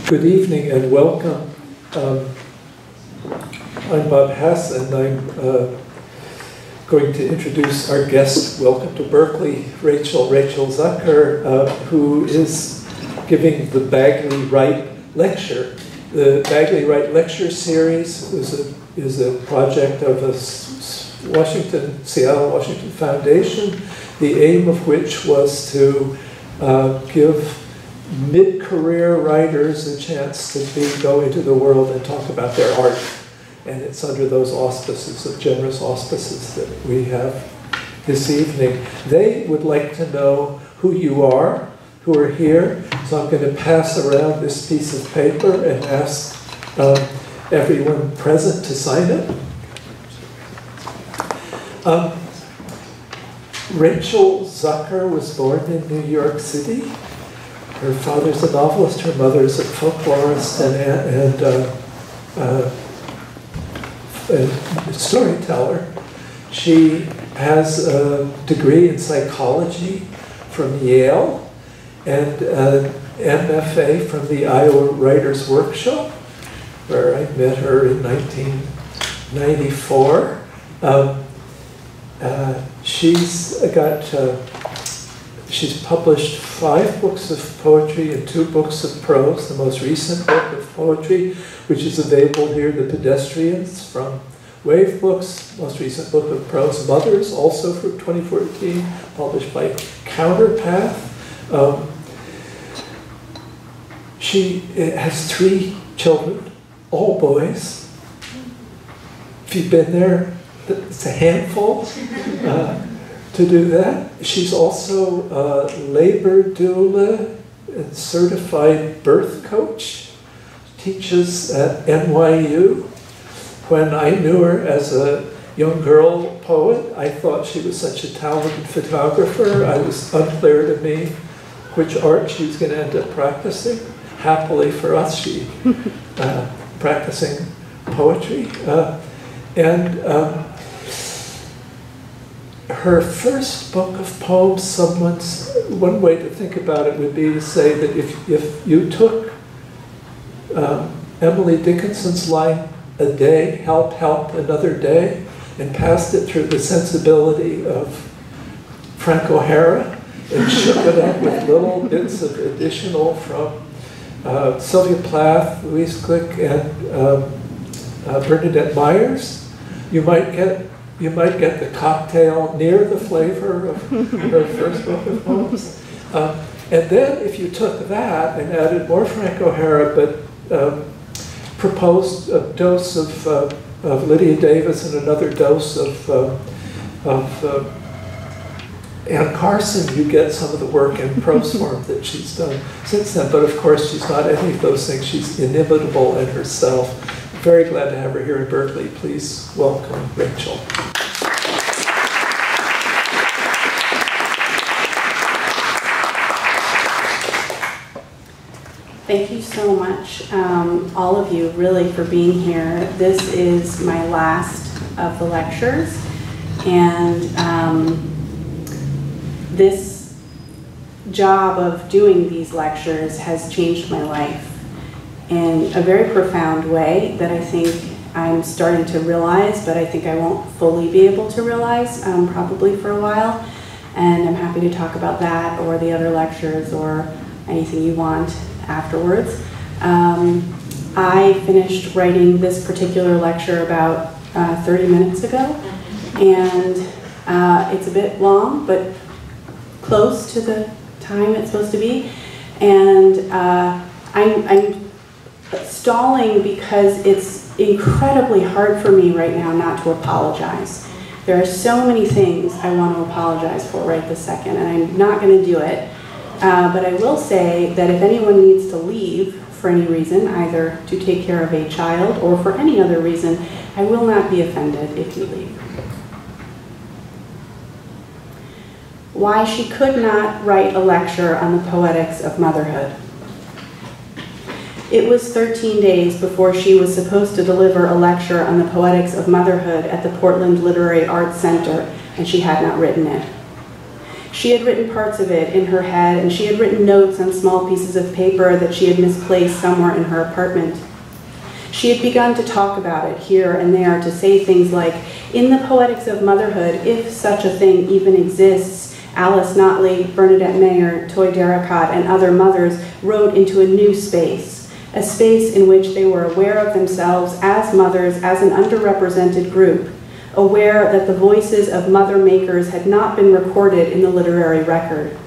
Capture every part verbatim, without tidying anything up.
Good evening and welcome. Um, I'm Bob Hess, and I'm uh, going to introduce our guest. Welcome to Berkeley, Rachel, Rachel Zucker, uh, who is giving the Bagley Wright Lecture. The Bagley Wright Lecture Series is a, is a project of the Washington, Seattle, Washington Foundation, the aim of which was to uh, give mid-career writers a chance to be, go into the world and talk about their art. And it's under those auspices, of generous auspices, that we have this evening. They would like to know who you are, who are here. So I'm going to pass around this piece of paper and ask um, everyone present to sign it. Um, Rachel Zucker was born in New York City. Her father's a novelist, her mother's a folklorist and, and, uh, uh, a storyteller. She has a degree in psychology from Yale and an M F A from the Iowa Writers Workshop, where I met her in nineteen ninety-four. Um, uh, she's got uh, She's published five books of poetry and two books of prose. The most recent book of poetry, which is available here, The Pedestrians, from Wave Books. Most recent book of prose, Mothers, also from twenty fourteen, published by Counterpath. Um, she has three children, all boys. If you've been there, it's a handful. Uh, To do that. She's also a labor doula and certified birth coach, teaches at N Y U. When I knew her as a young girl poet, I thought she was such a talented photographer. I was unclear to me which art she was going to end up practicing. Happily for us, she uh, practicing poetry. Uh, and um, her first book of poems, someone's, one way to think about it would be to say that if, if you took um, Emily Dickinson's line, "A day, help, help, another day," and passed it through the sensibility of Frank O'Hara and shook it up with little bits of additional from uh, Sylvia Plath, Louise Glück, and um, uh, Bernadette Myers, you might get You might get the cocktail near the flavor of her first book of poems. Um, and then if you took that and added more Frank O'Hara, but um, proposed a dose of, uh, of Lydia Davis and another dose of, uh, of uh, Anne Carson, you get some of the work in prose form that she's done since then. But of course, she's not any of those things. She's inimitable in herself. Very glad to have her here in Berkeley. Please welcome Rachel. Thank you so much, um, all of you, really, for being here. This is my last of the lectures, and um, this job of doing these lectures has changed my life in a very profound way that I think I'm starting to realize, but I think I won't fully be able to realize um, probably for a while. And I'm happy to talk about that or the other lectures or anything you want afterwards. Um, I finished writing this particular lecture about uh, thirty minutes ago, and uh, it's a bit long, but close to the time it's supposed to be. And uh, I'm, I'm stalling because it's incredibly hard for me right now not to apologize. There are so many things I want to apologize for right this second, and I'm not going to do it. Uh, but I will say that if anyone needs to leave for any reason, either to take care of a child or for any other reason, I will not be offended if you leave. Why she could not write a lecture on the poetics of motherhood. It was thirteen days before she was supposed to deliver a lecture on the poetics of motherhood at the Portland Literary Arts Center, and she had not written it. She had written parts of it in her head, and she had written notes on small pieces of paper that she had misplaced somewhere in her apartment. She had begun to talk about it here and there, to say things like, in the Poetics of Motherhood, if such a thing even exists, Alice Notley, Bernadette Mayer, Toy Darracott, and other mothers wrote into a new space, a space in which they were aware of themselves as mothers, as an underrepresented group, aware that the voices of mother makers had not been recorded in the literary record.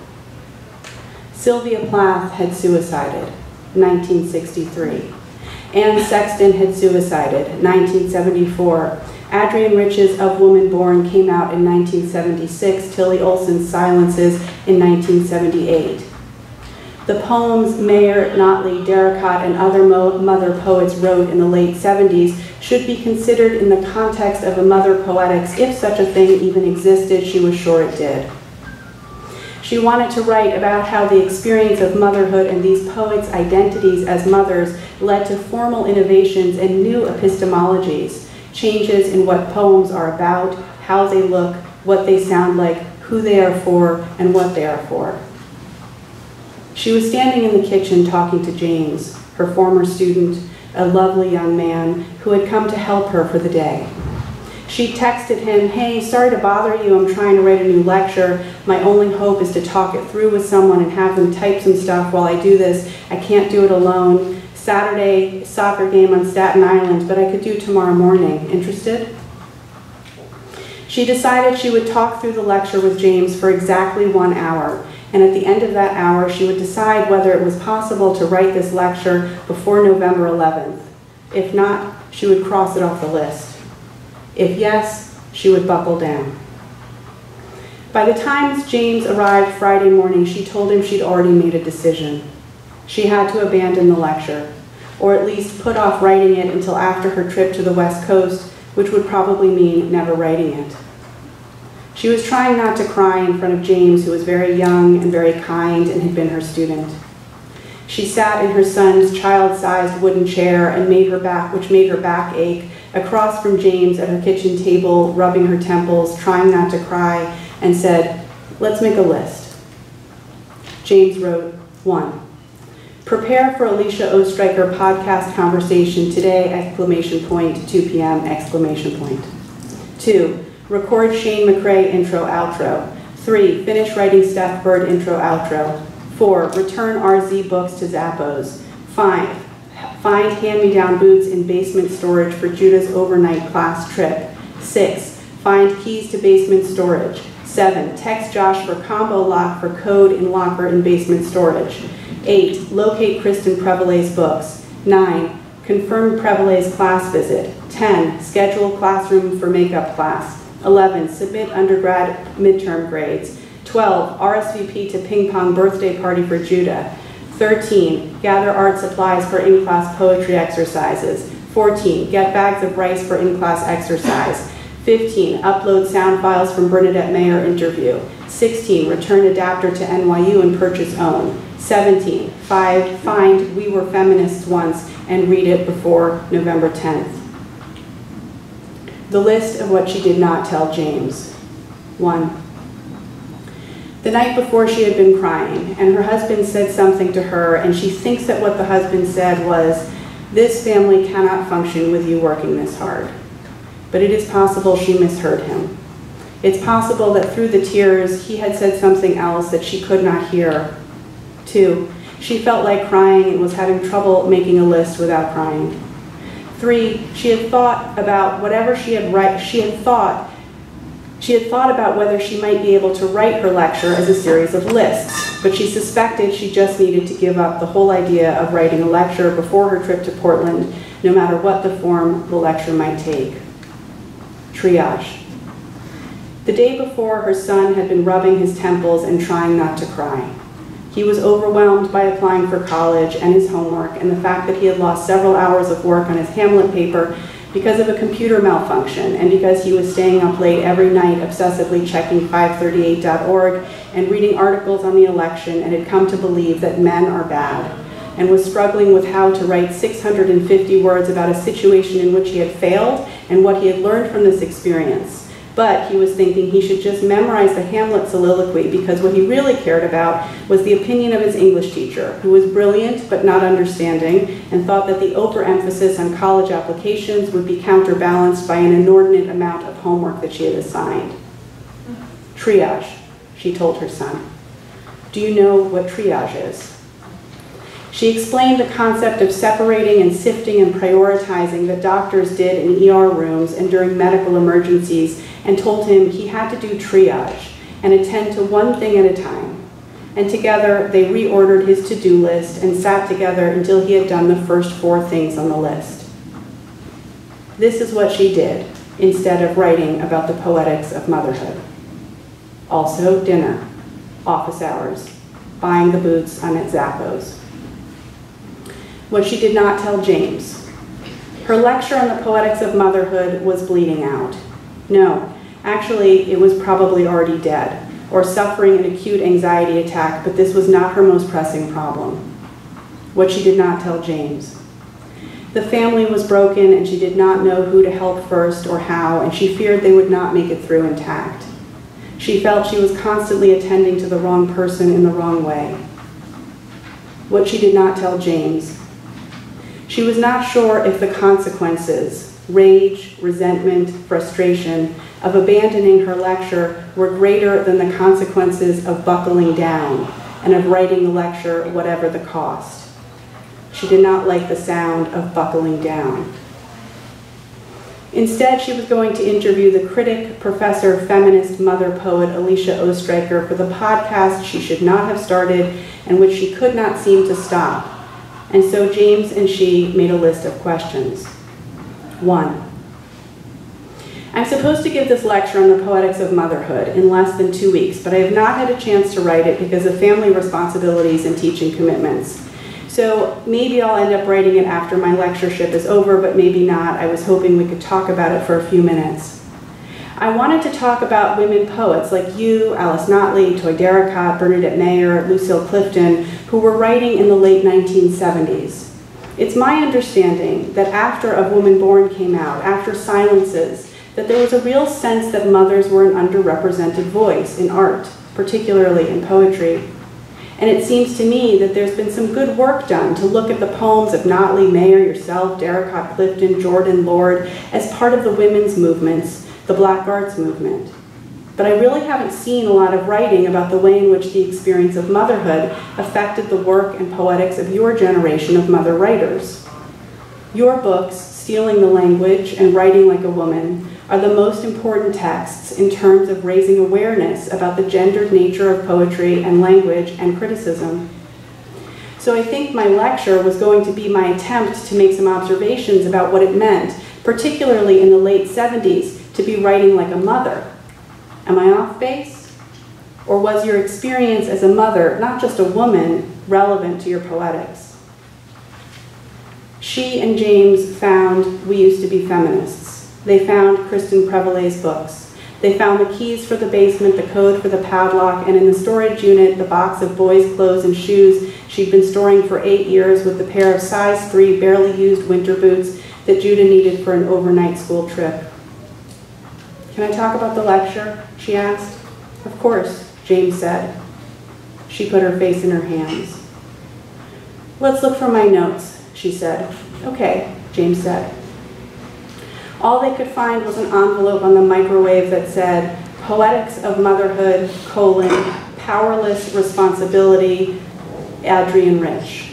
Sylvia Plath had suicided, nineteen sixty-three. Anne Sexton had suicided, nineteen seventy-four. Adrienne Rich's Of Woman Born came out in nineteen seventy-six, Tilly Olson's Silences in nineteen seventy-eight. The poems Mayer, Notley, Darracott, and other mother poets wrote in the late seventies should be considered in the context of a mother poetics, if such a thing even existed. She was sure it did. She wanted to write about how the experience of motherhood and these poets' identities as mothers led to formal innovations and new epistemologies, changes in what poems are about, how they look, what they sound like, who they are for, and what they are for. She was standing in the kitchen talking to James, her former student, a lovely young man who had come to help her for the day. She texted him, hey, sorry to bother you, I'm trying to write a new lecture. My only hope is to talk it through with someone and have them type some stuff while I do this. I can't do it alone. Saturday, soccer game on Staten Island, but I could do tomorrow morning. Interested? She decided she would talk through the lecture with James for exactly one hour, and at the end of that hour, she would decide whether it was possible to write this lecture before November eleventh. If not, she would cross it off the list. If yes, she would buckle down. By the time James arrived Friday morning, she told him she'd already made a decision. She had to abandon the lecture, or at least put off writing it until after her trip to the West Coast, which would probably mean never writing it. She was trying not to cry in front of James, who was very young and very kind and had been her student. She sat in her son's child-sized wooden chair and made her back, which made her back ache, across from James at her kitchen table, rubbing her temples, trying not to cry, and said, let's make a list. James wrote, one, prepare for Alicia Ostriker podcast conversation today, exclamation point, two p m, exclamation point. Two, record Shane McRae intro outro. Three, finish writing Steph Bird intro outro. Four, return R Z books to Zappos. Five, find hand-me-down boots in basement storage for Judah's overnight class trip. Six, find keys to basement storage. Seven, text Josh for combo lock for code in locker in basement storage. Eight, locate Kristen Prevalet's books. Nine, confirm Prevalet's class visit. Ten, schedule classroom for makeup class. Eleven, submit undergrad midterm grades. Twelve, R S V P to ping pong birthday party for Judah. Thirteen, gather art supplies for in-class poetry exercises. Fourteen, get bags of rice for in-class exercise. Fifteen, upload sound files from Bernadette Mayer interview. Sixteen, return adapter to N Y U and purchase own. Seventeen, five, find We Were Feminists Once and read it before November tenth. The list of what she did not tell James. One, the night before she had been crying, and her husband said something to her, and she thinks that what the husband said was, this family cannot function with you working this hard. But it is possible she misheard him. It's possible that through the tears, he had said something else that she could not hear. Two, she felt like crying and was having trouble making a list without crying. Three, she had thought about whatever she had write, she had thought She had thought about whether she might be able to write her lecture as a series of lists, but she suspected she just needed to give up the whole idea of writing a lecture before her trip to Portland, no matter what the form the lecture might take. Triage. The day before, her son had been rubbing his temples and trying not to cry. He was overwhelmed by applying for college and his homework and the fact that he had lost several hours of work on his Hamlet paper because of a computer malfunction and because he was staying up late every night obsessively checking five thirty-eight dot org and reading articles on the election, and had come to believe that men are bad, and was struggling with how to write six hundred fifty words about a situation in which he had failed and what he had learned from this experience. But he was thinking he should just memorize the Hamlet soliloquy because what he really cared about was the opinion of his English teacher, who was brilliant but not understanding, and thought that the overemphasis on college applications would be counterbalanced by an inordinate amount of homework that she had assigned. Triage, she told her son. Do you know what triage is? She explained the concept of separating and sifting and prioritizing that doctors did in E R rooms and during medical emergencies, and told him he had to do triage and attend to one thing at a time. And together they reordered his to-do list and sat together until he had done the first four things on the list. This is what she did instead of writing about the poetics of motherhood. Also dinner, office hours, buying the boots on at Zappos. What she did not tell James. Her lecture on the poetics of motherhood was bleeding out. No, actually, it was probably already dead, or suffering an acute anxiety attack, but this was not her most pressing problem. What she did not tell James. The family was broken, and she did not know who to help first or how, and she feared they would not make it through intact. She felt she was constantly attending to the wrong person in the wrong way. What she did not tell James. She was not sure if the consequences, rage, resentment, frustration, of abandoning her lecture were greater than the consequences of buckling down and of writing the lecture whatever the cost. She did not like the sound of buckling down. Instead, she was going to interview the critic, professor, feminist, mother poet Alicia Oestreicher for the podcast she should not have started and which she could not seem to stop. And so James and she made a list of questions. One, I'm supposed to give this lecture on the poetics of motherhood in less than two weeks, but I have not had a chance to write it because of family responsibilities and teaching commitments. So maybe I'll end up writing it after my lectureship is over, but maybe not. I was hoping we could talk about it for a few minutes. I wanted to talk about women poets like you, Alice Notley, Toy Derricott, Bernadette Mayer, Lucille Clifton, who were writing in the late nineteen seventies. It's my understanding that after Of Woman Born came out, after Silences, that there was a real sense that mothers were an underrepresented voice in art, particularly in poetry. And it seems to me that there's been some good work done to look at the poems of Notley, Mayer, yourself, Derricott, Clifton, Jordan, Lord, as part of the women's movements, the Black Arts movement. But I really haven't seen a lot of writing about the way in which the experience of motherhood affected the work and poetics of your generation of mother writers. Your books, Stealing the Language and Writing Like a Woman, are the most important texts in terms of raising awareness about the gendered nature of poetry and language and criticism. So I think my lecture was going to be my attempt to make some observations about what it meant, particularly in the late seventies, to be writing like a mother. Am I off base? Or was your experience as a mother, not just a woman, relevant to your poetics? She and James found We Used to Be Feminists. They found Kristen Prevalet's books. They found the keys for the basement, the code for the padlock, and in the storage unit, the box of boys' clothes and shoes she'd been storing for eight years with the pair of size three, barely used winter boots that Judah needed for an overnight school trip. Can I talk about the lecture? She asked. Of course, James said. She put her face in her hands. Let's look for my notes, she said. Okay, James said. All they could find was an envelope on the microwave that said, Poetics of Motherhood, colon, Powerless Responsibility, Adrienne Rich.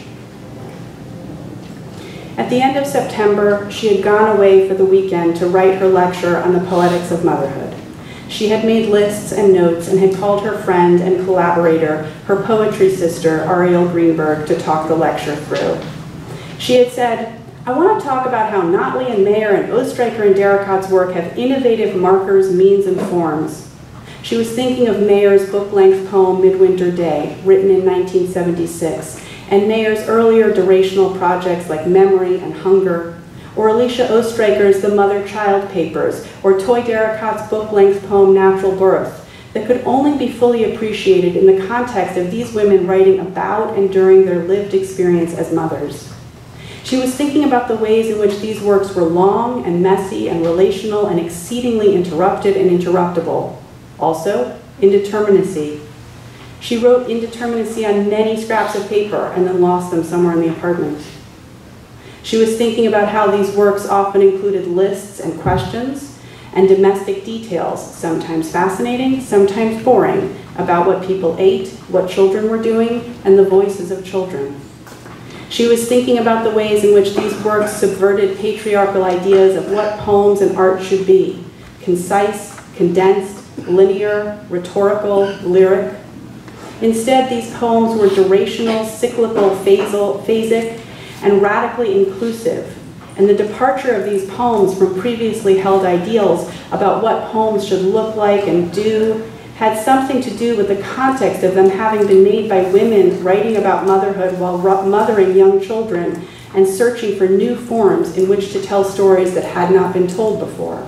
At the end of September, she had gone away for the weekend to write her lecture on the poetics of motherhood. She had made lists and notes and had called her friend and collaborator, her poetry sister, Ariel Greenberg, to talk the lecture through. She had said, I want to talk about how Notley and Mayer and Oestreicher and Derricott's work have innovative markers, means, and forms. She was thinking of Mayer's book-length poem, Midwinter Day, written in nineteen seventy-six, and Mayer's earlier durational projects like Memory and Hunger, or Alicia Oestreicher's The Mother-Child Papers, or Toy Derricott's book-length poem, Natural Birth, that could only be fully appreciated in the context of these women writing about and during their lived experience as mothers. She was thinking about the ways in which these works were long and messy and relational and exceedingly interrupted and interruptible. Also, indeterminacy. She wrote indeterminacy on many scraps of paper and then lost them somewhere in the apartment. She was thinking about how these works often included lists and questions and domestic details, sometimes fascinating, sometimes boring, about what people ate, what children were doing, and the voices of children. She was thinking about the ways in which these works subverted patriarchal ideas of what poems and art should be: concise, condensed, linear, rhetorical, lyric. Instead, these poems were durational, cyclical, phasal, phasic, and radically inclusive. And the departure of these poems from previously held ideals about what poems should look like and do had something to do with the context of them having been made by women writing about motherhood while mothering young children and searching for new forms in which to tell stories that had not been told before.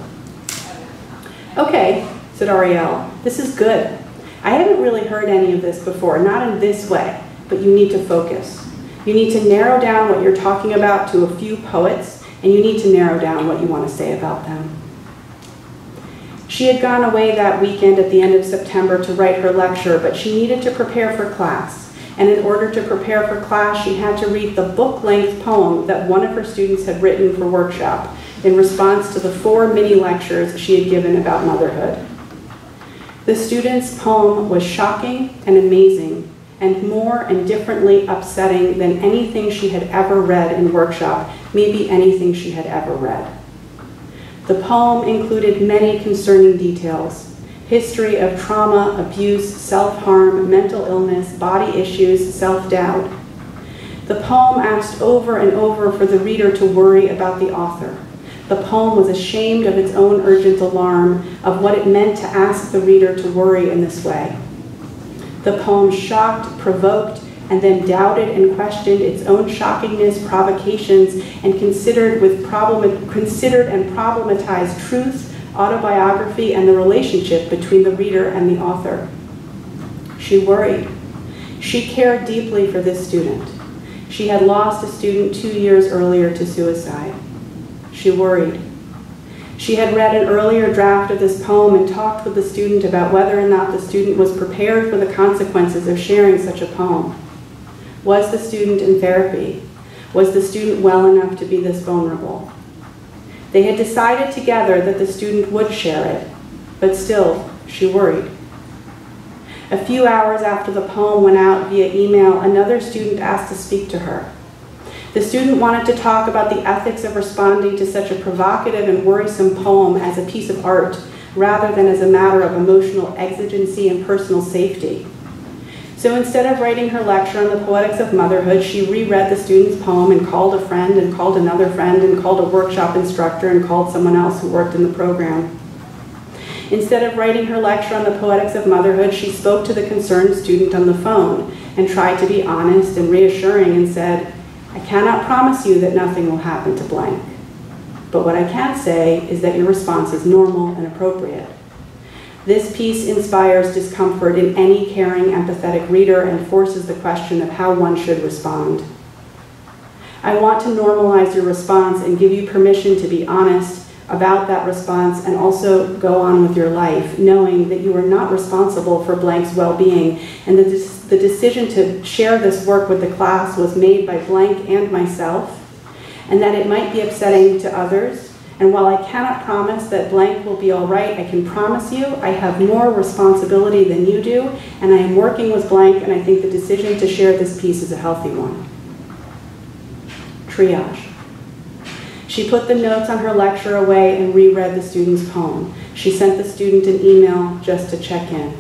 Okay, said Ariel, this is good. I haven't really heard any of this before, not in this way, but you need to focus. You need to narrow down what you're talking about to a few poets, and you need to narrow down what you want to say about them. She had gone away that weekend at the end of September to write her lecture, but she needed to prepare for class. And in order to prepare for class, she had to read the book-length poem that one of her students had written for workshop in response to the four mini lectures she had given about motherhood. The student's poem was shocking and amazing, and more and differently upsetting than anything she had ever read in workshop, maybe anything she had ever read. The poem included many concerning details: history of trauma, abuse, self-harm, mental illness, body issues, self-doubt. The poem asked over and over for the reader to worry about the author. The poem was ashamed of its own urgent alarm of what it meant to ask the reader to worry in this way. The poem shocked, provoked, and then doubted and questioned its own shockingness, provocations, and considered, with problem, considered and problematized truth, autobiography, and the relationship between the reader and the author. She worried. She cared deeply for this student. She had lost a student two years earlier to suicide. She worried. She had read an earlier draft of this poem and talked with the student about whether or not the student was prepared for the consequences of sharing such a poem. Was the student in therapy? Was the student well enough to be this vulnerable? They had decided together that the student would share it, but still, she worried. A few hours after the poem went out via email, another student asked to speak to her. The student wanted to talk about the ethics of responding to such a provocative and worrisome poem as a piece of art, rather than as a matter of emotional exigency and personal safety. So instead of writing her lecture on the poetics of motherhood, she reread the student's poem and called a friend and called another friend and called a workshop instructor and called someone else who worked in the program. Instead of writing her lecture on the poetics of motherhood, she spoke to the concerned student on the phone and tried to be honest and reassuring and said, "I cannot promise you that nothing will happen to blank. But what I can say is that your response is normal and appropriate." This piece inspires discomfort in any caring, empathetic reader and forces the question of how one should respond. I want to normalize your response and give you permission to be honest about that response and also go on with your life, knowing that you are not responsible for blank's well-being and that this, the decision to share this work with the class was made by blank and myself, and that it might be upsetting to others. And while I cannot promise that blank will be all right, I can promise you I have more responsibility than you do, and I am working with blank, and I think the decision to share this piece is a healthy one. Triage. She put the notes on her lecture away and reread the student's poem. She sent the student an email just to check in.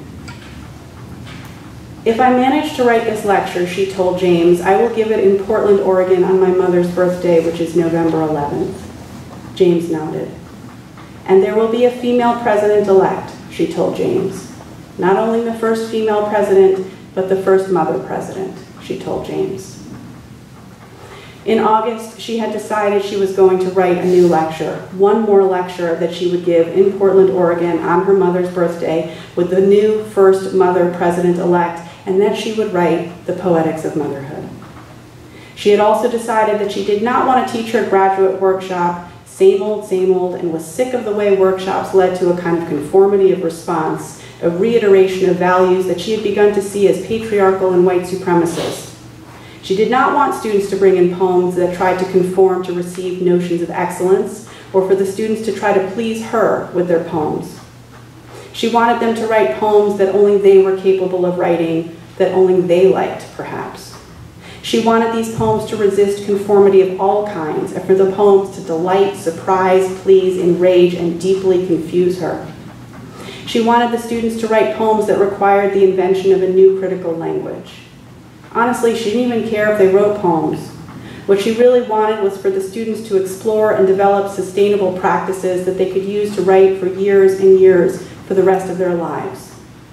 If I manage to write this lecture, she told James, I will give it in Portland, Oregon on my mother's birthday, which is November eleventh. James nodded. And there will be a female president-elect, she told James. Not only the first female president, but the first mother president, she told James. In August, she had decided she was going to write a new lecture, one more lecture that she would give in Portland, Oregon on her mother's birthday with the new first mother president-elect, and that she would write The Poetics of Motherhood. She had also decided that she did not want to teach her graduate workshop same old, same old, and was sick of the way workshops led to a kind of conformity of response, a reiteration of values that she had begun to see as patriarchal and white supremacist. She did not want students to bring in poems that tried to conform to received notions of excellence, or for the students to try to please her with their poems. She wanted them to write poems that only they were capable of writing, that only they liked, perhaps. She wanted these poems to resist conformity of all kinds, and for the poems to delight, surprise, please, enrage, and deeply confuse her. She wanted the students to write poems that required the invention of a new critical language. Honestly, she didn't even care if they wrote poems. What she really wanted was for the students to explore and develop sustainable practices that they could use to write for years and years for the rest of their lives.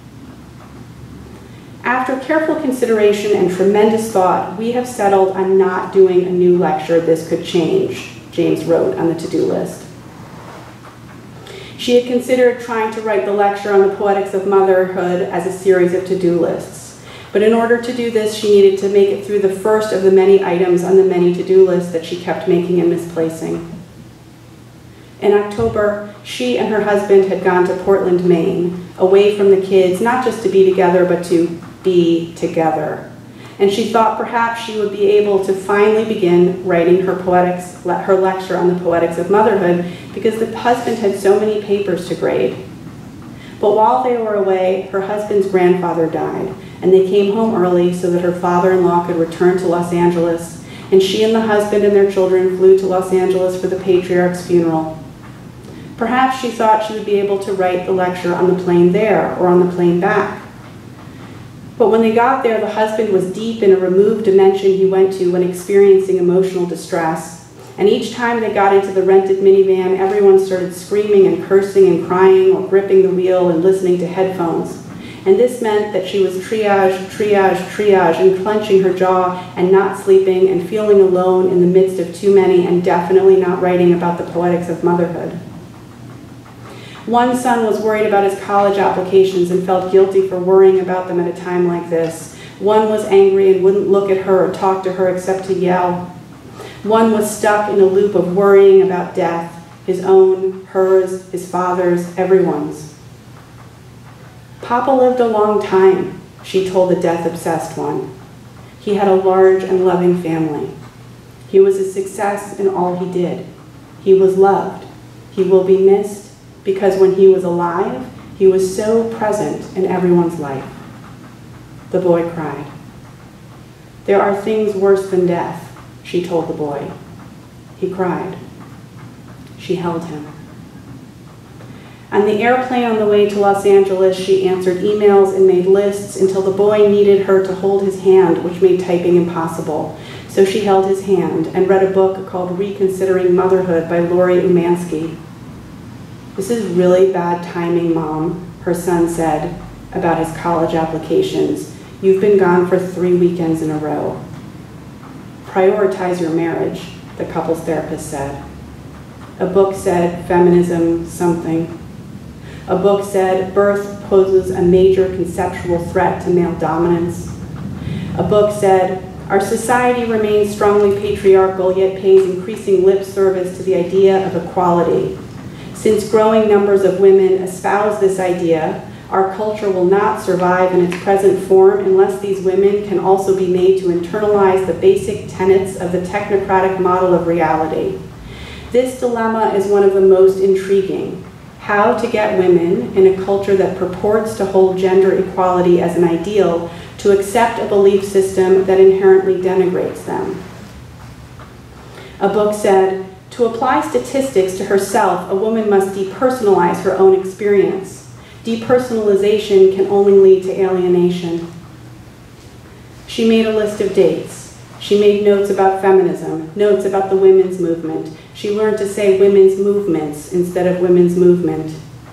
After careful consideration and tremendous thought, we have settled on not doing a new lecture. This could change, James wrote on the to-do list. She had considered trying to write the lecture on the poetics of motherhood as a series of to-do lists. But in order to do this, she needed to make it through the first of the many items on the many to-do lists that she kept making and misplacing. In October, she and her husband had gone to Portland, Maine, away from the kids, not just to be together, but to be together. And she thought perhaps she would be able to finally begin writing her poetics, her lecture on the poetics of motherhood, because the husband had so many papers to grade. But while they were away, her husband's grandfather died, and they came home early so that her father-in-law could return to Los Angeles, and she and the husband and their children flew to Los Angeles for the patriarch's funeral. Perhaps she thought she would be able to write the lecture on the plane there or on the plane back. But when they got there, the husband was deep in a removed dimension he went to when experiencing emotional distress. And each time they got into the rented minivan, everyone started screaming and cursing and crying or gripping the wheel and listening to headphones. And this meant that she was triage, triage, triage, and clenching her jaw and not sleeping and feeling alone in the midst of too many and definitely not writing about the poetics of motherhood. One son was worried about his college applications and felt guilty for worrying about them at a time like this. One was angry and wouldn't look at her or talk to her except to yell. One was stuck in a loop of worrying about death, his own, hers, his father's, everyone's. Papa lived a long time, she told the death-obsessed one. He had a large and loving family. He was a success in all he did. He was loved. He will be missed, because when he was alive, he was so present in everyone's life. The boy cried. There are things worse than death, she told the boy. He cried. She held him. On the airplane on the way to Los Angeles, she answered emails and made lists until the boy needed her to hold his hand, which made typing impossible. So she held his hand and read a book called Reconsidering Motherhood by Lori Umansky. This is really bad timing, Mom, her son said about his college applications. You've been gone for three weekends in a row. Prioritize your marriage, the couples therapist said. A book said feminism something. A book said birth poses a major conceptual threat to male dominance. A book said our society remains strongly patriarchal, yet pays increasing lip service to the idea of equality. Since growing numbers of women espouse this idea, our culture will not survive in its present form unless these women can also be made to internalize the basic tenets of the technocratic model of reality. This dilemma is one of the most intriguing. How to get women, in a culture that purports to hold gender equality as an ideal, to accept a belief system that inherently denigrates them. A book said, to apply statistics to herself, a woman must depersonalize her own experience. Depersonalization can only lead to alienation. She made a list of dates. She made notes about feminism, notes about the women's movement. She learned to say women's movements instead of women's movement.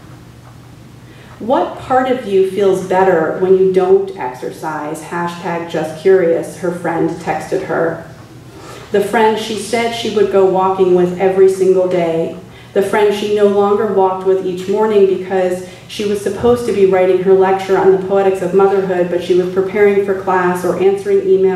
What part of you feels better when you don't exercise? Hashtag just curious, her friend texted her. The friend she said she would go walking with every single day. The friend she no longer walked with each morning because she was supposed to be writing her lecture on the poetics of motherhood, but she was preparing for class or answering email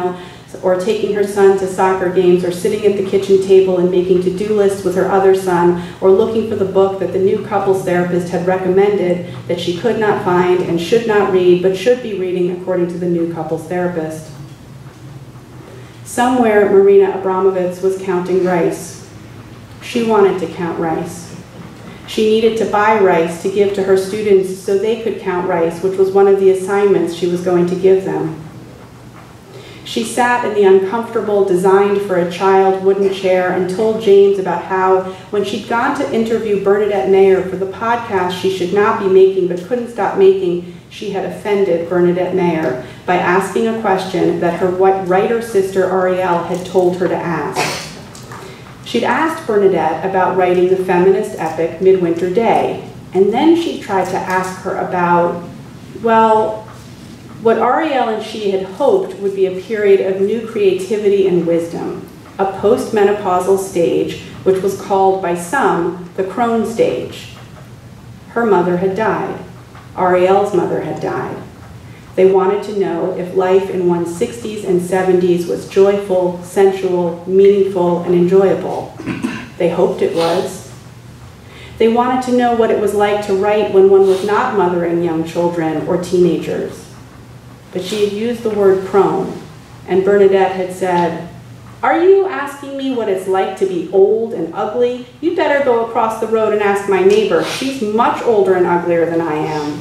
or taking her son to soccer games, or sitting at the kitchen table and making to-do lists with her other son, or looking for the book that the new couples therapist had recommended that she could not find and should not read, but should be reading according to the new couples therapist. Somewhere, Marina Abramovitz was counting rice. She wanted to count rice. She needed to buy rice to give to her students so they could count rice, which was one of the assignments she was going to give them. She sat in the uncomfortable, designed for a child wooden chair and told James about how, when she'd gone to interview Bernadette Mayer for the podcast she should not be making but couldn't stop making, she had offended Bernadette Mayer by asking a question that her writer sister Ariel had told her to ask. She'd asked Bernadette about writing the feminist epic Midwinter Day, and then she tried to ask her about, well, what Ariel and she had hoped would be a period of new creativity and wisdom, a postmenopausal stage which was called by some the crone stage. Her mother had died. Ariel's mother had died. They wanted to know if life in one's sixties and seventies was joyful, sensual, meaningful, and enjoyable. They hoped it was. They wanted to know what it was like to write when one was not mothering young children or teenagers. But she had used the word crone, and Bernadette had said, "Are you asking me what it's like to be old and ugly? You'd better go across the road and ask my neighbor. She's much older and uglier than I am."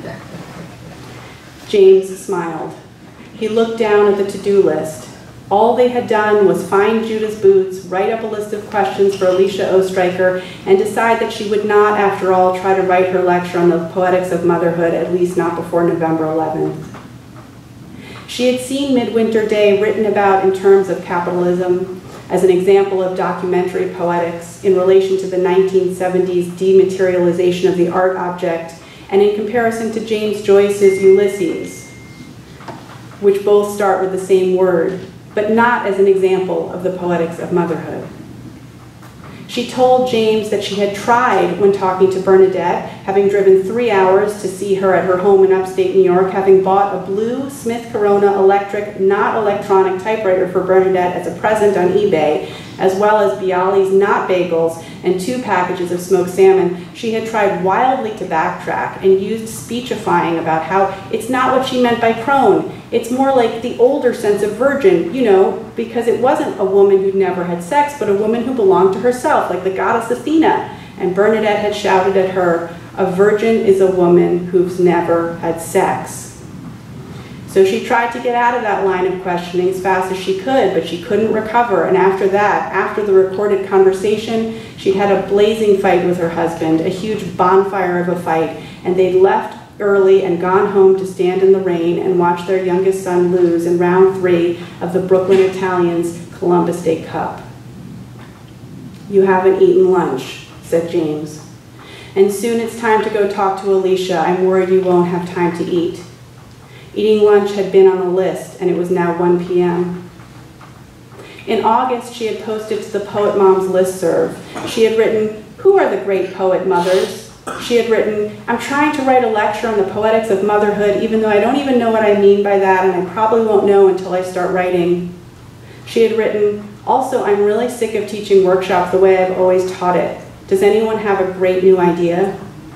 James smiled. He looked down at the to-do list. All they had done was find Judah's boots, write up a list of questions for Alicia Ostreicher, and decide that she would not, after all, try to write her lecture on the poetics of motherhood, at least not before November eleventh. She had seen Midwinter Day written about in terms of capitalism, as an example of documentary poetics in relation to the nineteen seventies dematerialization of the art object, and in comparison to James Joyce's Ulysses, which both start with the same word, but not as an example of the poetics of motherhood. She told James that she had tried when talking to Bernadette, having driven three hours to see her at her home in upstate New York, having bought a blue Smith Corona electric, not electronic typewriter for Bernadette as a present on eBay, as well as Bialy's not bagels and two packages of smoked salmon. She had tried wildly to backtrack and used speechifying about how it's not what she meant by crone. It's more like the older sense of virgin, you know, because it wasn't a woman who'd never had sex, but a woman who belonged to herself, like the goddess Athena. And Bernadette had shouted at her, "A virgin is a woman who's never had sex." So she tried to get out of that line of questioning as fast as she could, but she couldn't recover. And after that, after the recorded conversation, she'd had a blazing fight with her husband, a huge bonfire of a fight, and they'd left early and gone home to stand in the rain and watch their youngest son lose in round three of the Brooklyn Italians Columbus Day Cup. "You haven't eaten lunch," said James. "And soon it's time to go talk to Alicia. I'm worried you won't have time to eat." Eating lunch had been on the list, and it was now one p m In August, she had posted to the Poet Moms listserv. She had written, "Who are the great poet mothers?" She had written, "I'm trying to write a lecture on the poetics of motherhood, even though I don't even know what I mean by that, and I probably won't know until I start writing." She had written, "Also, I'm really sick of teaching workshops the way I've always taught it. Does anyone have a great new idea?"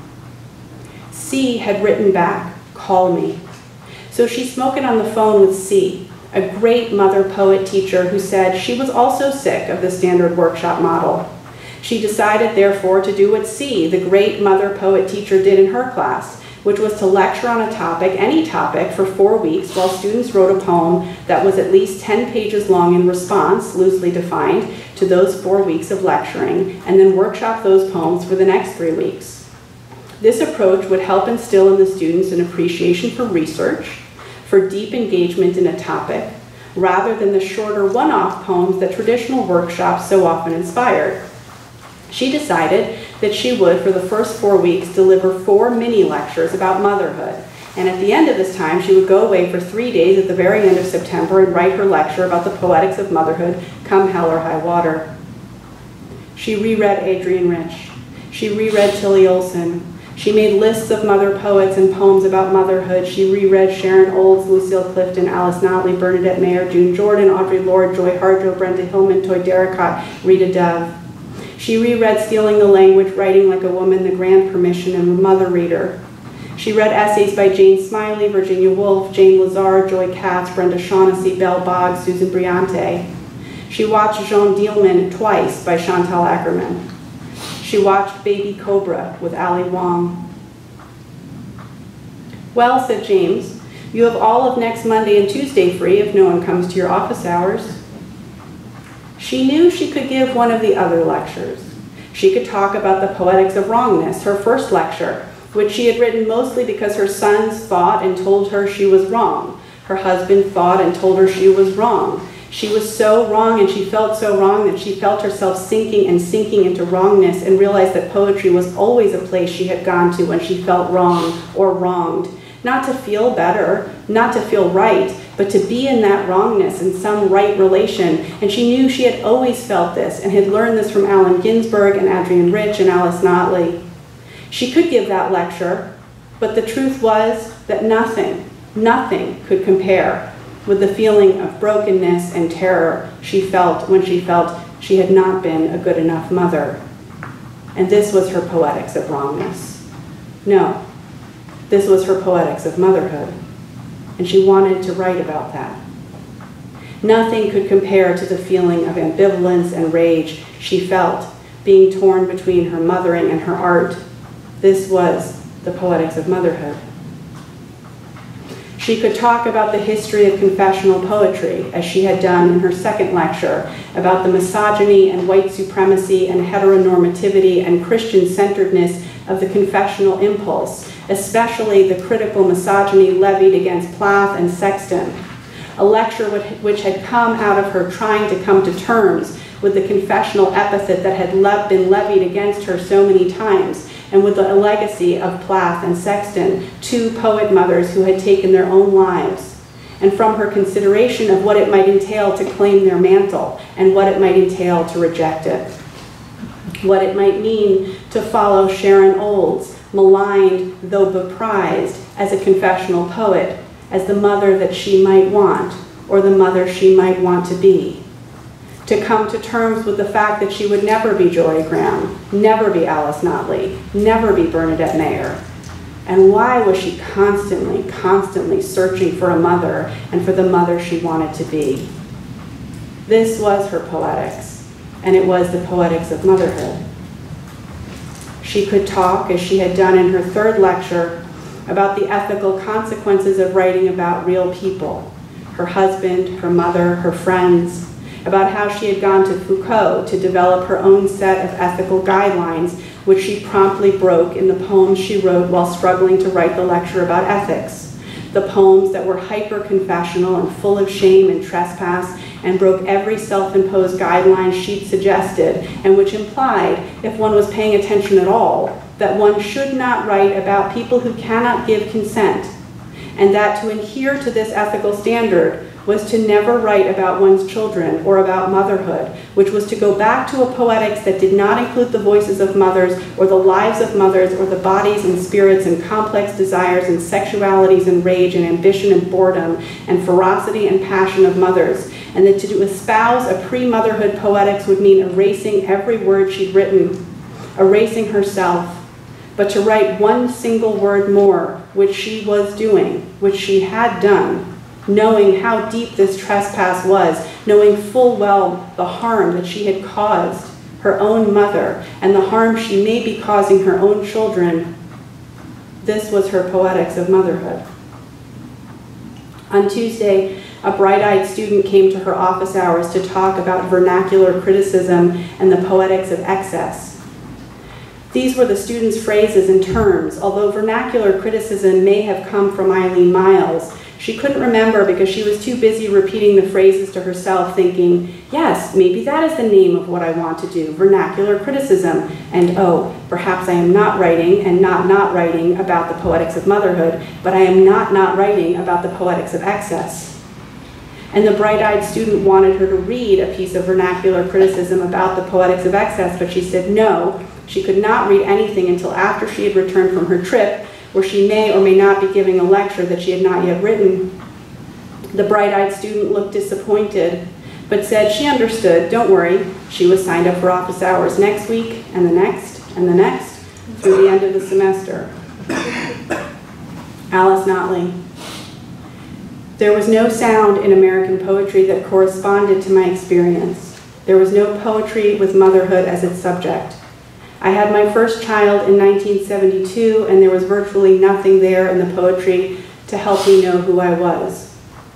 C had written back, "Call me." So she'd spoken on the phone with C, a great mother poet teacher who said she was also sick of the standard workshop model. She decided, therefore, to do what C, the great mother poet teacher, did in her class, which was to lecture on a topic, any topic, for four weeks while students wrote a poem that was at least ten pages long in response, loosely defined, to those four weeks of lecturing, and then workshop those poems for the next three weeks. This approach would help instill in the students an appreciation for research, for deep engagement in a topic, rather than the shorter one-off poems that traditional workshops so often inspired. She decided that she would, for the first four weeks, deliver four mini lectures about motherhood, and at the end of this time, she would go away for three days at the very end of September and write her lecture about the poetics of motherhood, come hell or high water. She reread Adrienne Rich. She reread Tilly Olson. She made lists of mother poets and poems about motherhood. She reread Sharon Olds, Lucille Clifton, Alice Notley, Bernadette Mayer, June Jordan, Audre Lorde, Joy Harjo, Brenda Hillman, Toy Derricott, Rita Dove. She reread Stealing the Language, Writing Like a Woman, The Grand Permission, and Mother Reader. She read essays by Jane Smiley, Virginia Woolf, Jane Lazar, Joy Katz, Brenda Shaughnessy, Belle Boggs, Susan Briante. She watched Jean Dielman twice by Chantal Ackerman. She watched Baby Cobra with Ali Wong. Well, said James, you have all of next Monday and Tuesday free if no one comes to your office hours. She knew she could give one of the other lectures. She could talk about the poetics of wrongness, her first lecture, which she had written mostly because her sons thought and told her she was wrong. Her husband thought and told her she was wrong. She was so wrong and she felt so wrong that she felt herself sinking and sinking into wrongness and realized that poetry was always a place she had gone to when she felt wrong or wronged. Not to feel better, not to feel right, but to be in that wrongness in some right relation. And she knew she had always felt this and had learned this from Allen Ginsberg and Adrienne Rich and Alice Notley. She could give that lecture, but the truth was that nothing, nothing could compare with the feeling of brokenness and terror she felt when she felt she had not been a good enough mother. And this was her poetics of wrongness. No, this was her poetics of motherhood. And she wanted to write about that. Nothing could compare to the feeling of ambivalence and rage she felt, being torn between her mothering and her art. This was the poetics of motherhood. She could talk about the history of confessional poetry, as she had done in her second lecture, about the misogyny and white supremacy and heteronormativity and Christian-centeredness of the confessional impulse, especially the critical misogyny levied against Plath and Sexton, a lecture which had come out of her trying to come to terms with the confessional epithet that had le- been levied against her so many times, and with the legacy of Plath and Sexton, two poet mothers who had taken their own lives, and from her consideration of what it might entail to claim their mantle and what it might entail to reject it. What it might mean to follow Sharon Olds, maligned though beprized as a confessional poet, as the mother that she might want, or the mother she might want to be. To come to terms with the fact that she would never be Joy Graham, never be Alice Notley, never be Bernadette Mayer. And why was she constantly, constantly searching for a mother and for the mother she wanted to be? This was her poetics, and it was the poetics of motherhood. She could talk, as she had done in her third lecture, about the ethical consequences of writing about real people, her husband, her mother, her friends, about how she had gone to Foucault to develop her own set of ethical guidelines, which she promptly broke in the poems she wrote while struggling to write the lecture about ethics. The poems that were hyper-confessional and full of shame and trespass and broke every self-imposed guideline she'd suggested, and which implied, if one was paying attention at all, that one should not write about people who cannot give consent, and that to adhere to this ethical standard was to never write about one's children or about motherhood, which was to go back to a poetics that did not include the voices of mothers or the lives of mothers or the bodies and spirits and complex desires and sexualities and rage and ambition and boredom and ferocity and passion of mothers, and that to espouse a pre-motherhood poetics would mean erasing every word she'd written, erasing herself, but to write one single word more, which she was doing, which she had done, knowing how deep this trespass was, knowing full well the harm that she had caused her own mother and the harm she may be causing her own children. This was her poetics of motherhood. On Tuesday, a bright-eyed student came to her office hours to talk about vernacular criticism and the poetics of excess. These were the student's phrases and terms. Although vernacular criticism may have come from Eileen Myles, she couldn't remember because she was too busy repeating the phrases to herself, thinking, yes, maybe that is the name of what I want to do, vernacular criticism. And oh, perhaps I am not writing and not not writing about the poetics of motherhood, but I am not not writing about the poetics of excess. And the bright-eyed student wanted her to read a piece of vernacular criticism about the poetics of excess, but she said, no, She could not read anything until after she had returned from her trip, where she may or may not be giving a lecture that she had not yet written. The bright-eyed student looked disappointed, but said she understood, don't worry. She was signed up for office hours next week, and the next, and the next, through the end of the semester. Alice Notley. There was no sound in American poetry that corresponded to my experience. There was no poetry with motherhood as its subject. I had my first child in nineteen seventy-two, and there was virtually nothing there in the poetry to help me know who I was.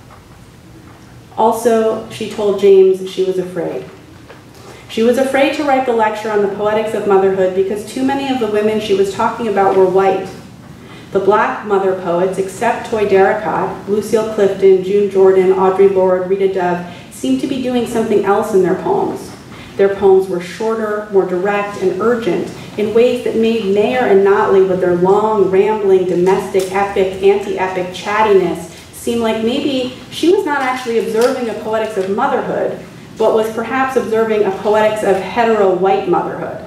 Also, she told James she was afraid. She was afraid to write the lecture on the poetics of motherhood because too many of the women she was talking about were white. The black mother poets, except Toy Darracott, Lucille Clifton, June Jordan, Audre Lorde, Rita Dove, seemed to be doing something else in their poems. Their poems were shorter, more direct, and urgent in ways that made Mayer and Notley, with their long, rambling, domestic, epic, anti-epic chattiness, seem like maybe she was not actually observing a poetics of motherhood, but was perhaps observing a poetics of hetero-white motherhood.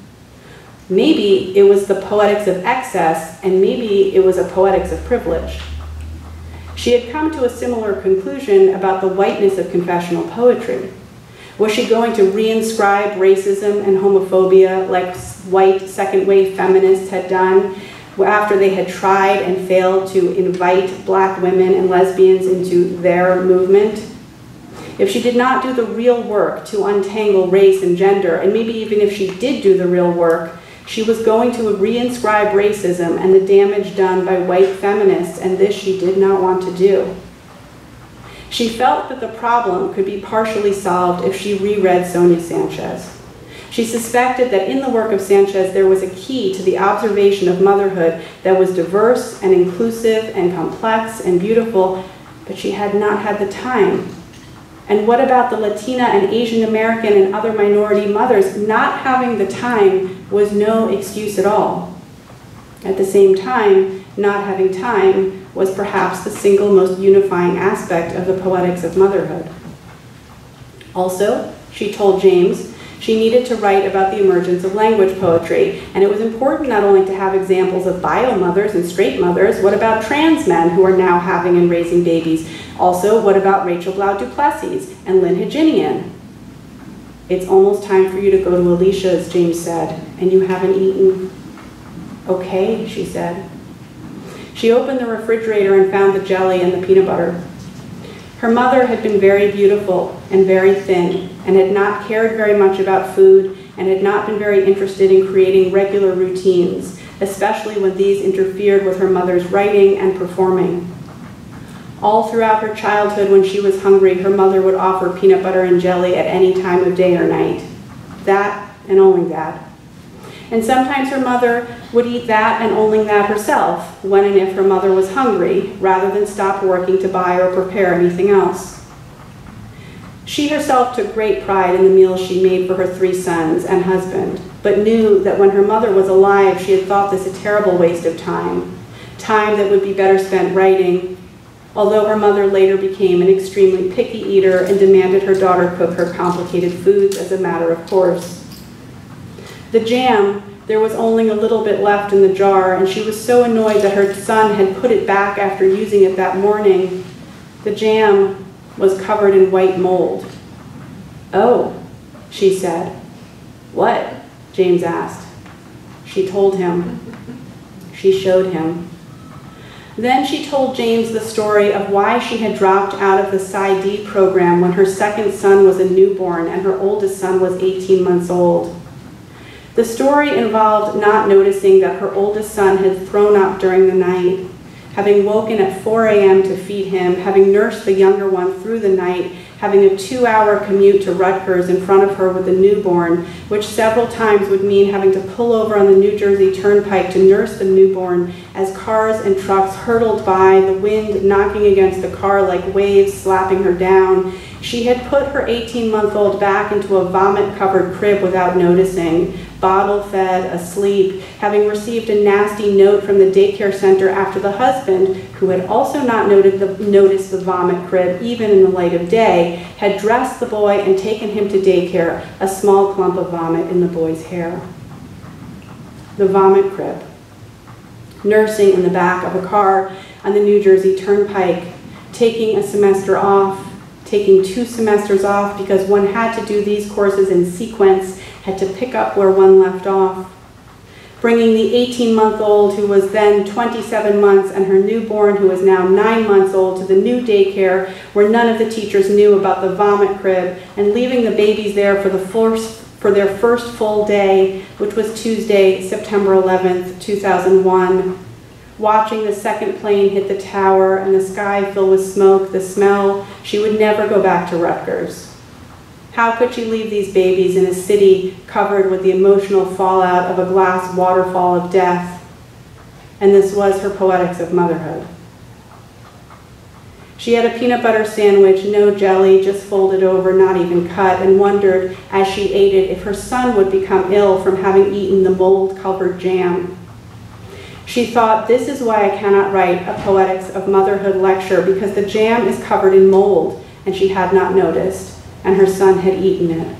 Maybe it was the poetics of excess, and maybe it was a poetics of privilege. She had come to a similar conclusion about the whiteness of confessional poetry. Was she going to reinscribe racism and homophobia like white second-wave feminists had done after they had tried and failed to invite black women and lesbians into their movement? If she did not do the real work to untangle race and gender, and maybe even if she did do the real work, she was going to reinscribe racism and the damage done by white feminists, and this she did not want to do. She felt that the problem could be partially solved if she reread Sonia Sanchez. She suspected that in the work of Sanchez there was a key to the observation of motherhood that was diverse and inclusive and complex and beautiful, but she had not had the time. And what about the Latina and Asian American and other minority mothers? Not having the time was no excuse at all. At the same time, not having time was perhaps the single most unifying aspect of the poetics of motherhood. Also, she told James she needed to write about the emergence of language poetry, and it was important not only to have examples of bio mothers and straight mothers. What about trans men who are now having and raising babies? Also, what about Rachel Blau Duplessis and Lynn Haginian? It's almost time for you to go to Alicia's, James said, and you haven't eaten. Okay, she said. She opened the refrigerator and found the jelly and the peanut butter. Her mother had been very beautiful and very thin, and had not cared very much about food, and had not been very interested in creating regular routines, especially when these interfered with her mother's writing and performing. All throughout her childhood, when she was hungry, her mother would offer peanut butter and jelly at any time of day or night. That and only that. And sometimes her mother would eat that and only that herself, when and if her mother was hungry, rather than stop working to buy or prepare anything else. She herself took great pride in the meals she made for her three sons and husband, but knew that when her mother was alive, she had thought this a terrible waste of time, time that would be better spent writing, although her mother later became an extremely picky eater and demanded her daughter cook her complicated foods as a matter of course. The jam, there was only a little bit left in the jar, and she was so annoyed that her son had put it back after using it that morning. The jam was covered in white mold. Oh, she said. What? James asked. She told him. She showed him. Then she told James the story of why she had dropped out of the P S Y D program when her second son was a newborn and her oldest son was eighteen months old. The story involved not noticing that her oldest son had thrown up during the night, having woken at four A M to feed him, having nursed the younger one through the night, having a two-hour commute to Rutgers in front of her with the newborn, which several times would mean having to pull over on the New Jersey Turnpike to nurse the newborn as cars and trucks hurtled by, the wind knocking against the car like waves slapping her down. She had put her eighteen-month-old back into a vomit-covered crib without noticing, bottle-fed, asleep, having received a nasty note from the daycare center after the husband, who had also not noted the, noticed the vomit crib even in the light of day, had dressed the boy and taken him to daycare, a small clump of vomit in the boy's hair. the vomit crib. Nursing in the back of a car on the New Jersey Turnpike, taking a semester off, taking two semesters off because one had to do these courses in sequence, had to pick up where one left off. Bringing the eighteen-month-old who was then twenty-seven months and her newborn who is now nine months old to the new daycare where none of the teachers knew about the vomit crib, and leaving the babies there for, the first, for their first full day, which was Tuesday, September eleventh, two thousand one. Watching the second plane hit the tower and the sky fill with smoke, the smell, she would never go back to Rutgers. How could she leave these babies in a city covered with the emotional fallout of a glass waterfall of death? And this was her poetics of motherhood. She had a peanut butter sandwich, no jelly, just folded over, not even cut, and wondered as she ate it if her son would become ill from having eaten the mold-covered jam. She thought, this is why I cannot write a poetics of motherhood lecture, because the jam is covered in mold, and she had not noticed, and her son had eaten it.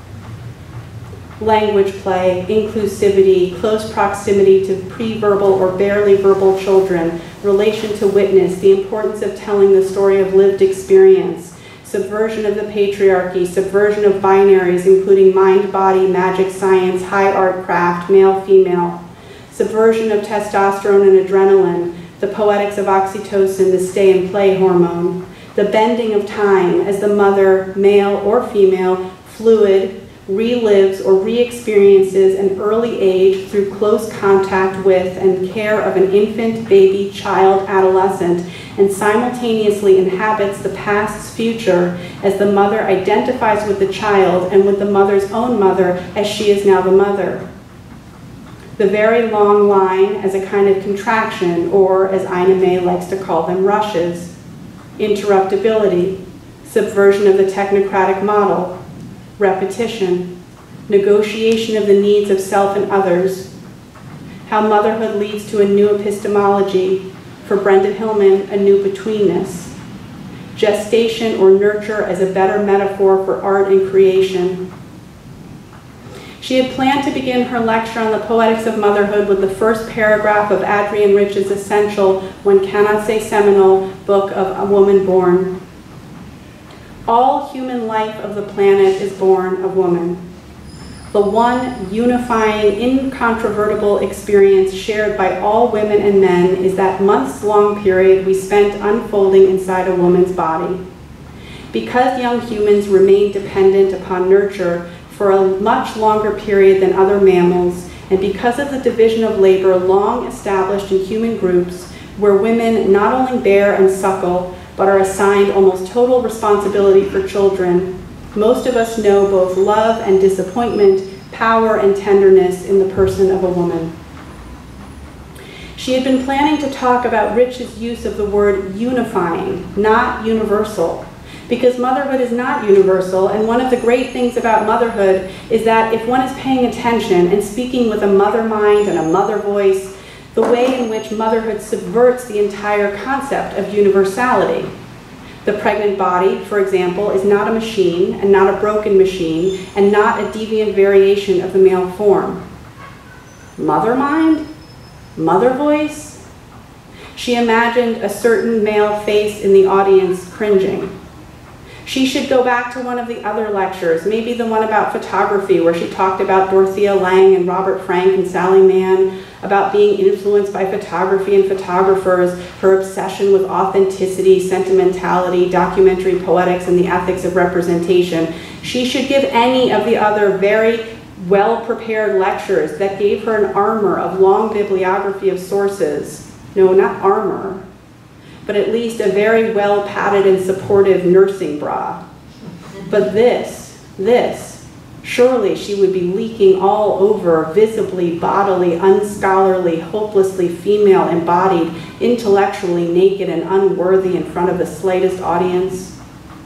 Language play, inclusivity, close proximity to pre-verbal or barely verbal children, relation to witness, the importance of telling the story of lived experience, subversion of the patriarchy, subversion of binaries, including mind, body, magic, science, high art, craft, male, female, subversion of testosterone and adrenaline, the poetics of oxytocin, the stay and play hormone, the bending of time as the mother, male or female, fluid, relives or re-experiences an early age through close contact with and care of an infant, baby, child, adolescent, and simultaneously inhabits the past's future as the mother identifies with the child and with the mother's own mother as she is now the mother. The very long line as a kind of contraction, or as Ina May likes to call them, rushes. Interruptibility, subversion of the technocratic model, repetition, negotiation of the needs of self and others, how motherhood leads to a new epistemology, for Brenda Hillman, a new betweenness, gestation or nurture as a better metaphor for art and creation. She had planned to begin her lecture on the poetics of motherhood with the first paragraph of Adrienne Rich's essential, one cannot say seminal, book of A Woman Born. All human life of the planet is born of woman. The one unifying, incontrovertible experience shared by all women and men is that months-long period we spent unfolding inside a woman's body. Because young humans remain dependent upon nurture for a much longer period than other mammals, and because of the division of labor long established in human groups, where women not only bear and suckle, but are assigned almost total responsibility for children, most of us know both love and disappointment, power and tenderness in the person of a woman. She had been planning to talk about Rich's use of the word unifying, not universal, because motherhood is not universal, and one of the great things about motherhood is that if one is paying attention and speaking with a mother mind and a mother voice, the way in which motherhood subverts the entire concept of universality. The pregnant body, for example, is not a machine and not a broken machine and not a deviant variation of the male form. Mother mind? Mother voice? She imagined a certain male face in the audience cringing. She should go back to one of the other lectures, maybe the one about photography where she talked about Dorothea Lange and Robert Frank and Sally Mann, about being influenced by photography and photographers, her obsession with authenticity, sentimentality, documentary poetics, and the ethics of representation. She should give any of the other very well-prepared lectures that gave her an armor of long bibliography of sources. No, not armor, but at least a very well-padded and supportive nursing bra. But this, this, surely she would be leaking all over, visibly, bodily, unscholarly, hopelessly female, embodied, intellectually naked and unworthy in front of the slightest audience.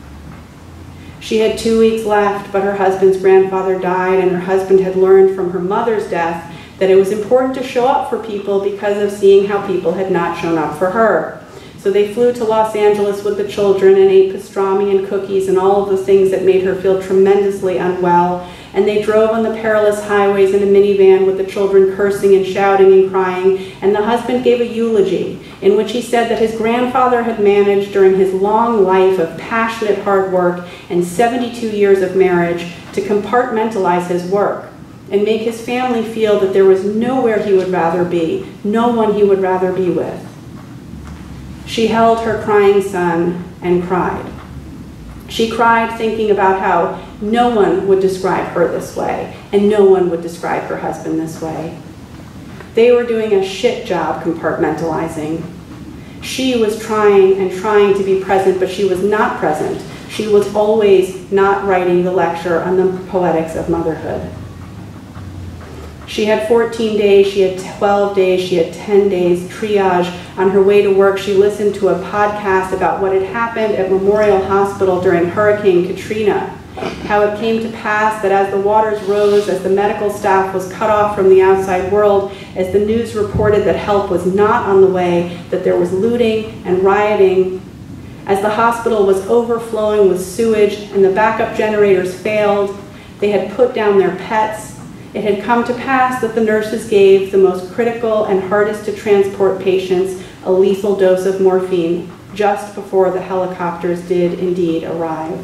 She had two weeks left, but her husband's grandfather died, and her husband had learned from her mother's death that it was important to show up for people because of seeing how people had not shown up for her. So they flew to Los Angeles with the children and ate pastrami and cookies and all of the things that made her feel tremendously unwell, and they drove on the perilous highways in a minivan with the children cursing and shouting and crying, and the husband gave a eulogy in which he said that his grandfather had managed during his long life of passionate hard work and seventy-two years of marriage to compartmentalize his work and make his family feel that there was nowhere he would rather be, no one he would rather be with. She held her crying son and cried. She cried thinking about how no one would describe her this way, and no one would describe her husband this way. They were doing a shit job compartmentalizing. She was trying and trying to be present, but she was not present. She was always not writing the lecture on the poetics of motherhood. She had fourteen days, she had twelve days, she had ten days triage. On her way to work, she listened to a podcast about what had happened at Memorial Hospital during Hurricane Katrina, how it came to pass that as the waters rose, as the medical staff was cut off from the outside world, as the news reported that help was not on the way, that there was looting and rioting, as the hospital was overflowing with sewage and the backup generators failed, they had put down their pets. It had come to pass that the nurses gave the most critical and hardest to transport patients a lethal dose of morphine just before the helicopters did indeed arrive.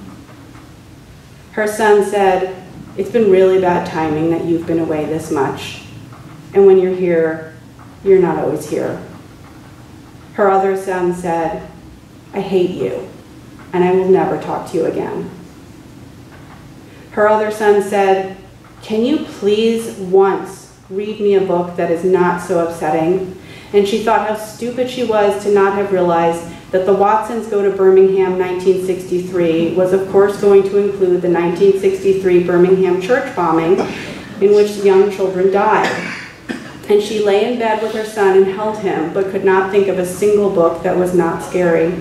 Her son said, "It's been really bad timing that you've been away this much. And when you're here, you're not always here." Her other son said, "I hate you, and I will never talk to you again." Her other son said, "Can you please once read me a book that is not so upsetting?" And she thought how stupid she was to not have realized that The Watsons Go to Birmingham nineteen sixty-three was of course going to include the nineteen sixty-three Birmingham church bombing in which young children died. And she lay in bed with her son and held him, but could not think of a single book that was not scary.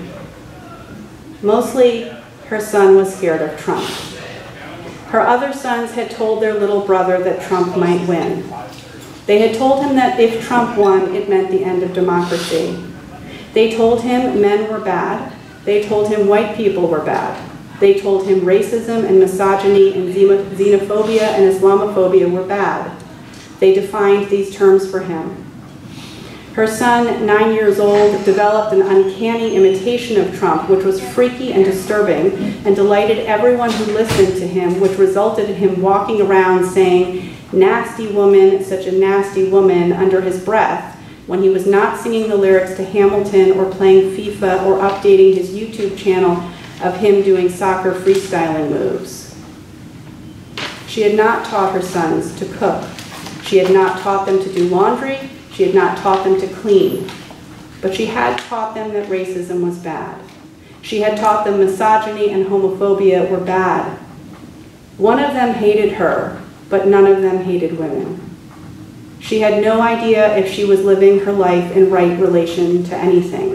Mostly, her son was scared of Trump. Her other sons had told their little brother that Trump might win. They had told him that if Trump won, it meant the end of democracy. They told him men were bad. They told him white people were bad. They told him racism and misogyny and xenophobia and Islamophobia were bad. They defined these terms for him. Her son, nine years old, developed an uncanny imitation of Trump, which was freaky and disturbing, and delighted everyone who listened to him, which resulted in him walking around saying, "Nasty woman, such a nasty woman," under his breath, when he was not singing the lyrics to Hamilton or playing FIFA or updating his YouTube channel of him doing soccer freestyling moves. She had not taught her sons to cook. She had not taught them to do laundry. She had not taught them to clean, but she had taught them that racism was bad. She had taught them misogyny and homophobia were bad. One of them hated her, but none of them hated women. She had no idea if she was living her life in right relation to anything.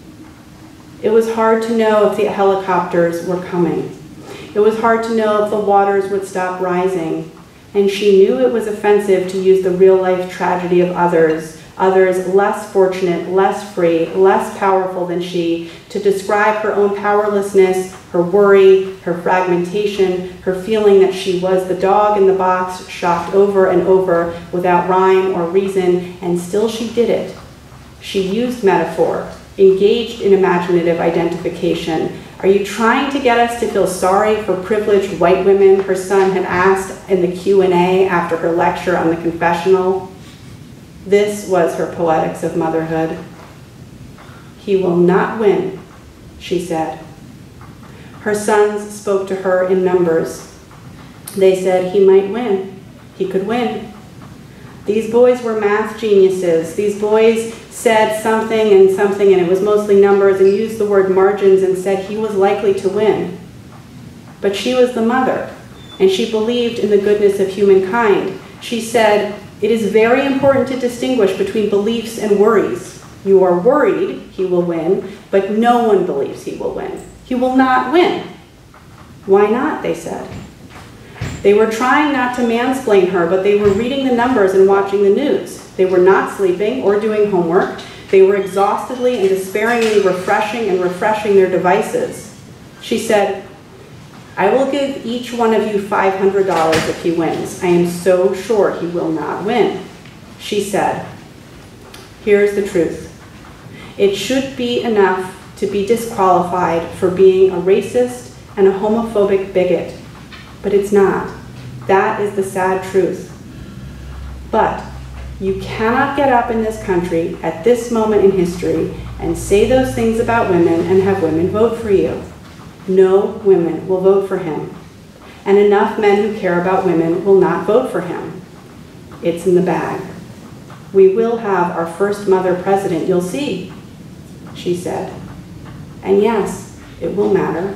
It was hard to know if the helicopters were coming. It was hard to know if the waters would stop rising. And she knew it was offensive to use the real-life tragedy of others, others less fortunate, less free, less powerful than she, to describe her own powerlessness, her worry, her fragmentation, her feeling that she was the dog in the box, shocked over and over without rhyme or reason, and still she did it. She used metaphor, engaged in imaginative identification. "Are you trying to get us to feel sorry for privileged white women?" her son had asked in the Q and A after her lecture on the confessional. This was her poetics of motherhood. "He will not win," she said. Her sons spoke to her in numbers. They said he might win. He could win. These boys were math geniuses. These boys said something and something, and it was mostly numbers, and used the word margins and said he was likely to win. But she was the mother, and she believed in the goodness of humankind. She said, "It is very important to distinguish between beliefs and worries. You are worried he will win, but no one believes he will win. He will not win." "Why not?" they said. They were trying not to mansplain her, but they were reading the numbers and watching the news. They were not sleeping or doing homework. They were exhaustedly and despairingly refreshing and refreshing their devices. She said, I will give each one of you five hundred dollars if he wins. I am so sure he will not win. She said, here's the truth. It should be enough to be disqualified for being a racist and a homophobic bigot, but it's not. That is the sad truth. But you cannot get up in this country at this moment in history and say those things about women and have women vote for you. No women will vote for him, and enough men who care about women will not vote for him. It's in the bag. We will have our first mother president, you'll see, she said. And yes, it will matter.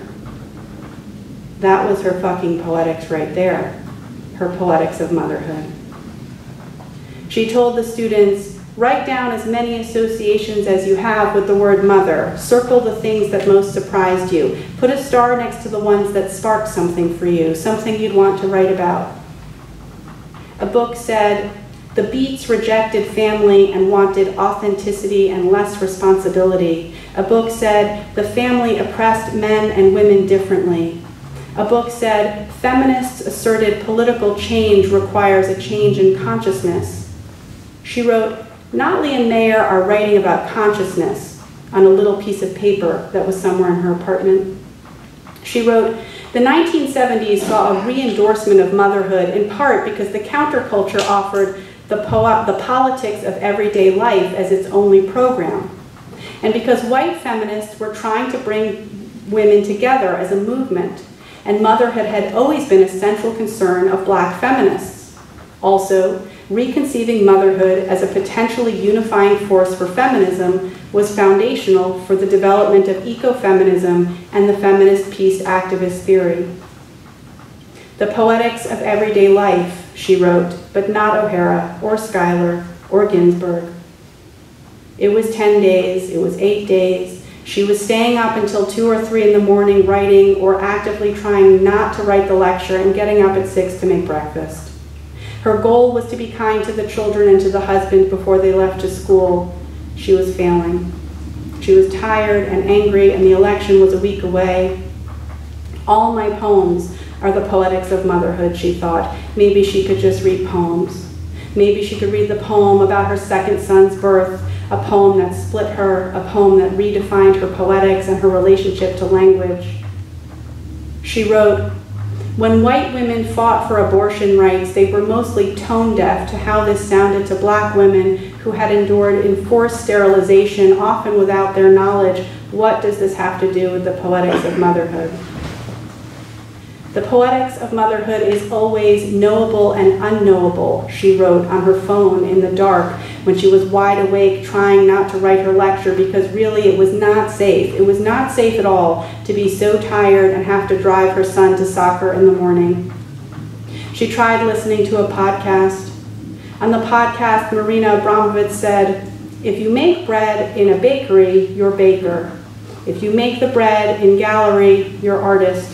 That was her fucking poetics right there, her poetics of motherhood. She told the students, write down as many associations as you have with the word mother. Circle the things that most surprised you. Put a star next to the ones that sparked something for you, something you'd want to write about. A book said, the Beats rejected family and wanted authenticity and less responsibility. A book said, the family oppressed men and women differently. A book said, feminists asserted political change requires a change in consciousness. She wrote, Notley and Mayer are writing about consciousness on a little piece of paper that was somewhere in her apartment. She wrote, the nineteen seventies saw a re-endorsement of motherhood in part because the counterculture offered the, po the politics of everyday life as its only program, and because white feminists were trying to bring women together as a movement, and motherhood had always been a central concern of black feminists. Also, reconceiving motherhood as a potentially unifying force for feminism was foundational for the development of ecofeminism and the feminist peace activist theory. The poetics of everyday life, she wrote, but not O'Hara or Schuyler or Ginsberg. It was ten days, it was eight days. She was staying up until two or three in the morning writing or actively trying not to write the lecture and getting up at six to make breakfast. Her goal was to be kind to the children and to the husband before they left to school. She was failing. She was tired and angry, and the election was a week away. All my poems are the poetics of motherhood, she thought. Maybe she could just read poems. Maybe she could read the poem about her second son's birth, a poem that split her, a poem that redefined her poetics and her relationship to language. She wrote, when white women fought for abortion rights, they were mostly tone deaf to how this sounded to black women who had endured enforced sterilization, often without their knowledge. What does this have to do with the poetics of motherhood? The poetics of motherhood is always knowable and unknowable, she wrote on her phone in the dark when she was wide awake trying not to write her lecture because really it was not safe. It was not safe at all to be so tired and have to drive her son to soccer in the morning. She tried listening to a podcast. On the podcast, Marina Abramovic said, if you make bread in a bakery, you're baker. If you make the bread in gallery, you're artist.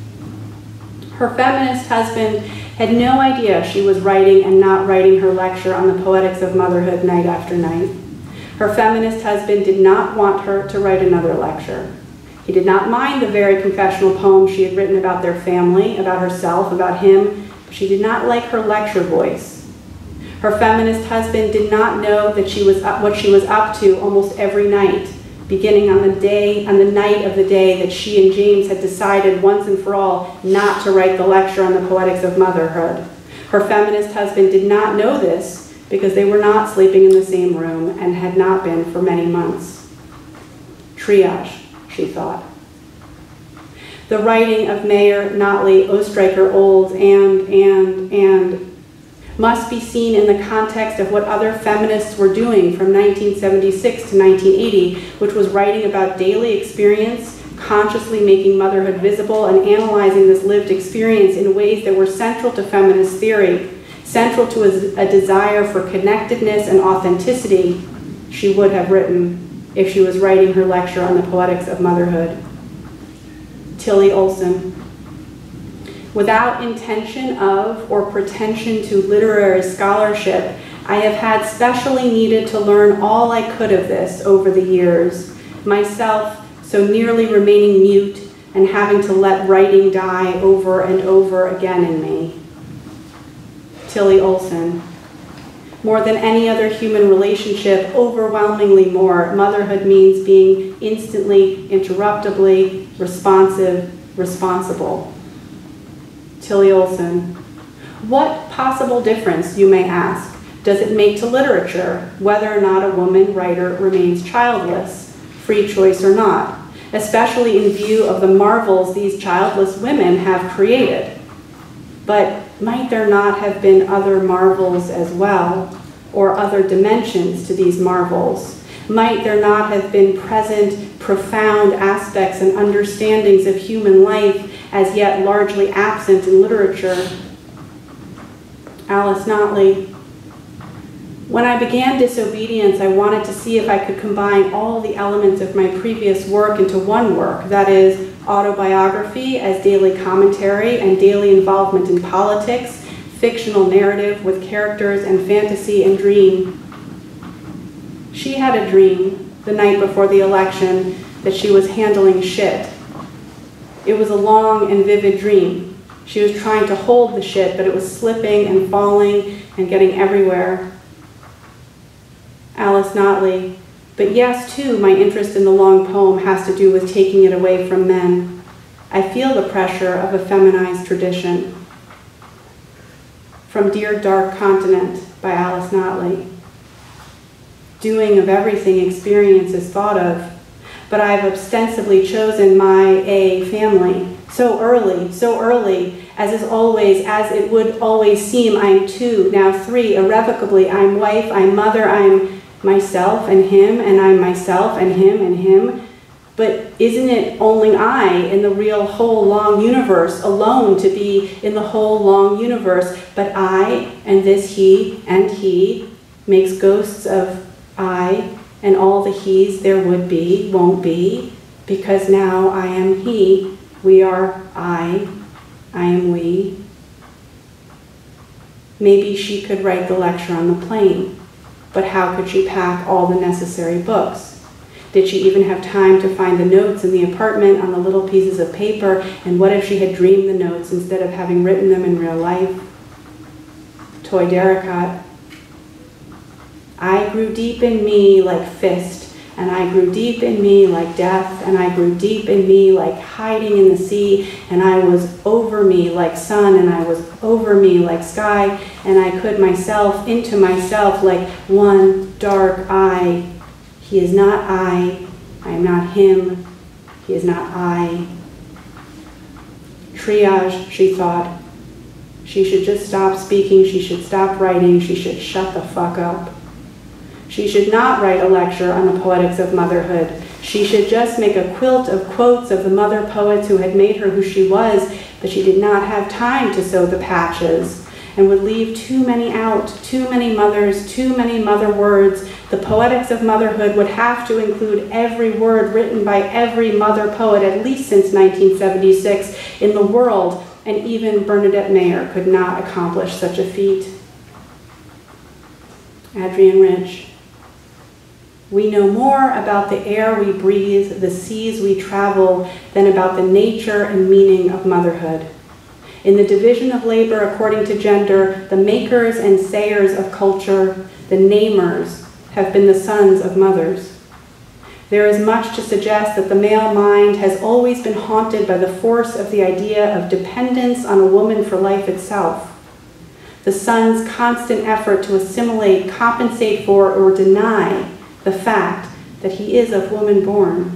Her feminist husband had no idea she was writing and not writing her lecture on the poetics of motherhood night after night. Her feminist husband did not want her to write another lecture. He did not mind the very confessional poems she had written about their family, about herself, about him, but she did not like her lecture voice. Her feminist husband did not know that she was up, what she was up to almost every night, beginning on the day, on the night of the day that she and James had decided once and for all not to write the lecture on the poetics of motherhood. Her feminist husband did not know this because they were not sleeping in the same room and had not been for many months. Triage, she thought. The writing of Mayer, Notley, Ostreicher, Olds, and, and, and must be seen in the context of what other feminists were doing from nineteen seventy-six to nineteen eighty, which was writing about daily experience, consciously making motherhood visible, and analyzing this lived experience in ways that were central to feminist theory, central to a, a desire for connectedness and authenticity, she would have written if she was writing her lecture on the poetics of motherhood. Tilly Olson. Without intention of or pretension to literary scholarship, I have had specially needed to learn all I could of this over the years, myself so nearly remaining mute, and having to let writing die over and over again in me. Tilly Olson. More than any other human relationship, overwhelmingly more, motherhood means being instantly, interruptibly, responsive, responsible. Tilly Olson. What possible difference, you may ask, does it make to literature, whether or not a woman writer remains childless, free choice or not, especially in view of the marvels these childless women have created? But might there not have been other marvels as well, or other dimensions to these marvels? Might there not have been present, profound aspects and understandings of human life as yet largely absent in literature? Alice Notley. When I began Disobedience, I wanted to see if I could combine all the elements of my previous work into one work, that is, autobiography as daily commentary and daily involvement in politics, fictional narrative with characters and fantasy and dream. She had a dream the night before the election that she was handling shit. It was a long and vivid dream. She was trying to hold the shit, but it was slipping and falling and getting everywhere. Alice Notley. But yes, too, my interest in the long poem has to do with taking it away from men. I feel the pressure of a feminized tradition. From Dear Dark Continent by Alice Notley. Doing of everything experience is thought of, but I have ostensibly chosen my A family. So early, so early, as is always, as it would always seem, I'm two, now three, irrevocably, I'm wife, I'm mother, I'm myself and him, and I'm myself and him and him. But isn't it only I in the real whole long universe, alone to be in the whole long universe, but I and this he and he makes ghosts of I and all the he's there would be, won't be, because now I am he, we are I, I am we. Maybe she could write the lecture on the plane, but how could she pack all the necessary books? Did she even have time to find the notes in the apartment on the little pieces of paper? And what if she had dreamed the notes instead of having written them in real life? Toy Darracott. I grew deep in me like fist, and I grew deep in me like death, and I grew deep in me like hiding in the sea, and I was over me like sun, and I was over me like sky, and I could myself into myself like one dark eye. He is not I, I am not him, he is not I. Triage, she thought. She should just stop speaking, she should stop writing, she should shut the fuck up. She should not write a lecture on the poetics of motherhood. She should just make a quilt of quotes of the mother poets who had made her who she was, but she did not have time to sew the patches and would leave too many out, too many mothers, too many mother words. The poetics of motherhood would have to include every word written by every mother poet, at least since nineteen seventy-six, in the world, and even Bernadette Mayer could not accomplish such a feat. Adrienne Rich. We know more about the air we breathe, the seas we travel, than about the nature and meaning of motherhood. In the division of labor according to gender, the makers and sayers of culture, the namers, have been the sons of mothers. There is much to suggest that the male mind has always been haunted by the force of the idea of dependence on a woman for life itself. The son's constant effort to assimilate, compensate for, or deny the fact that he is of woman born.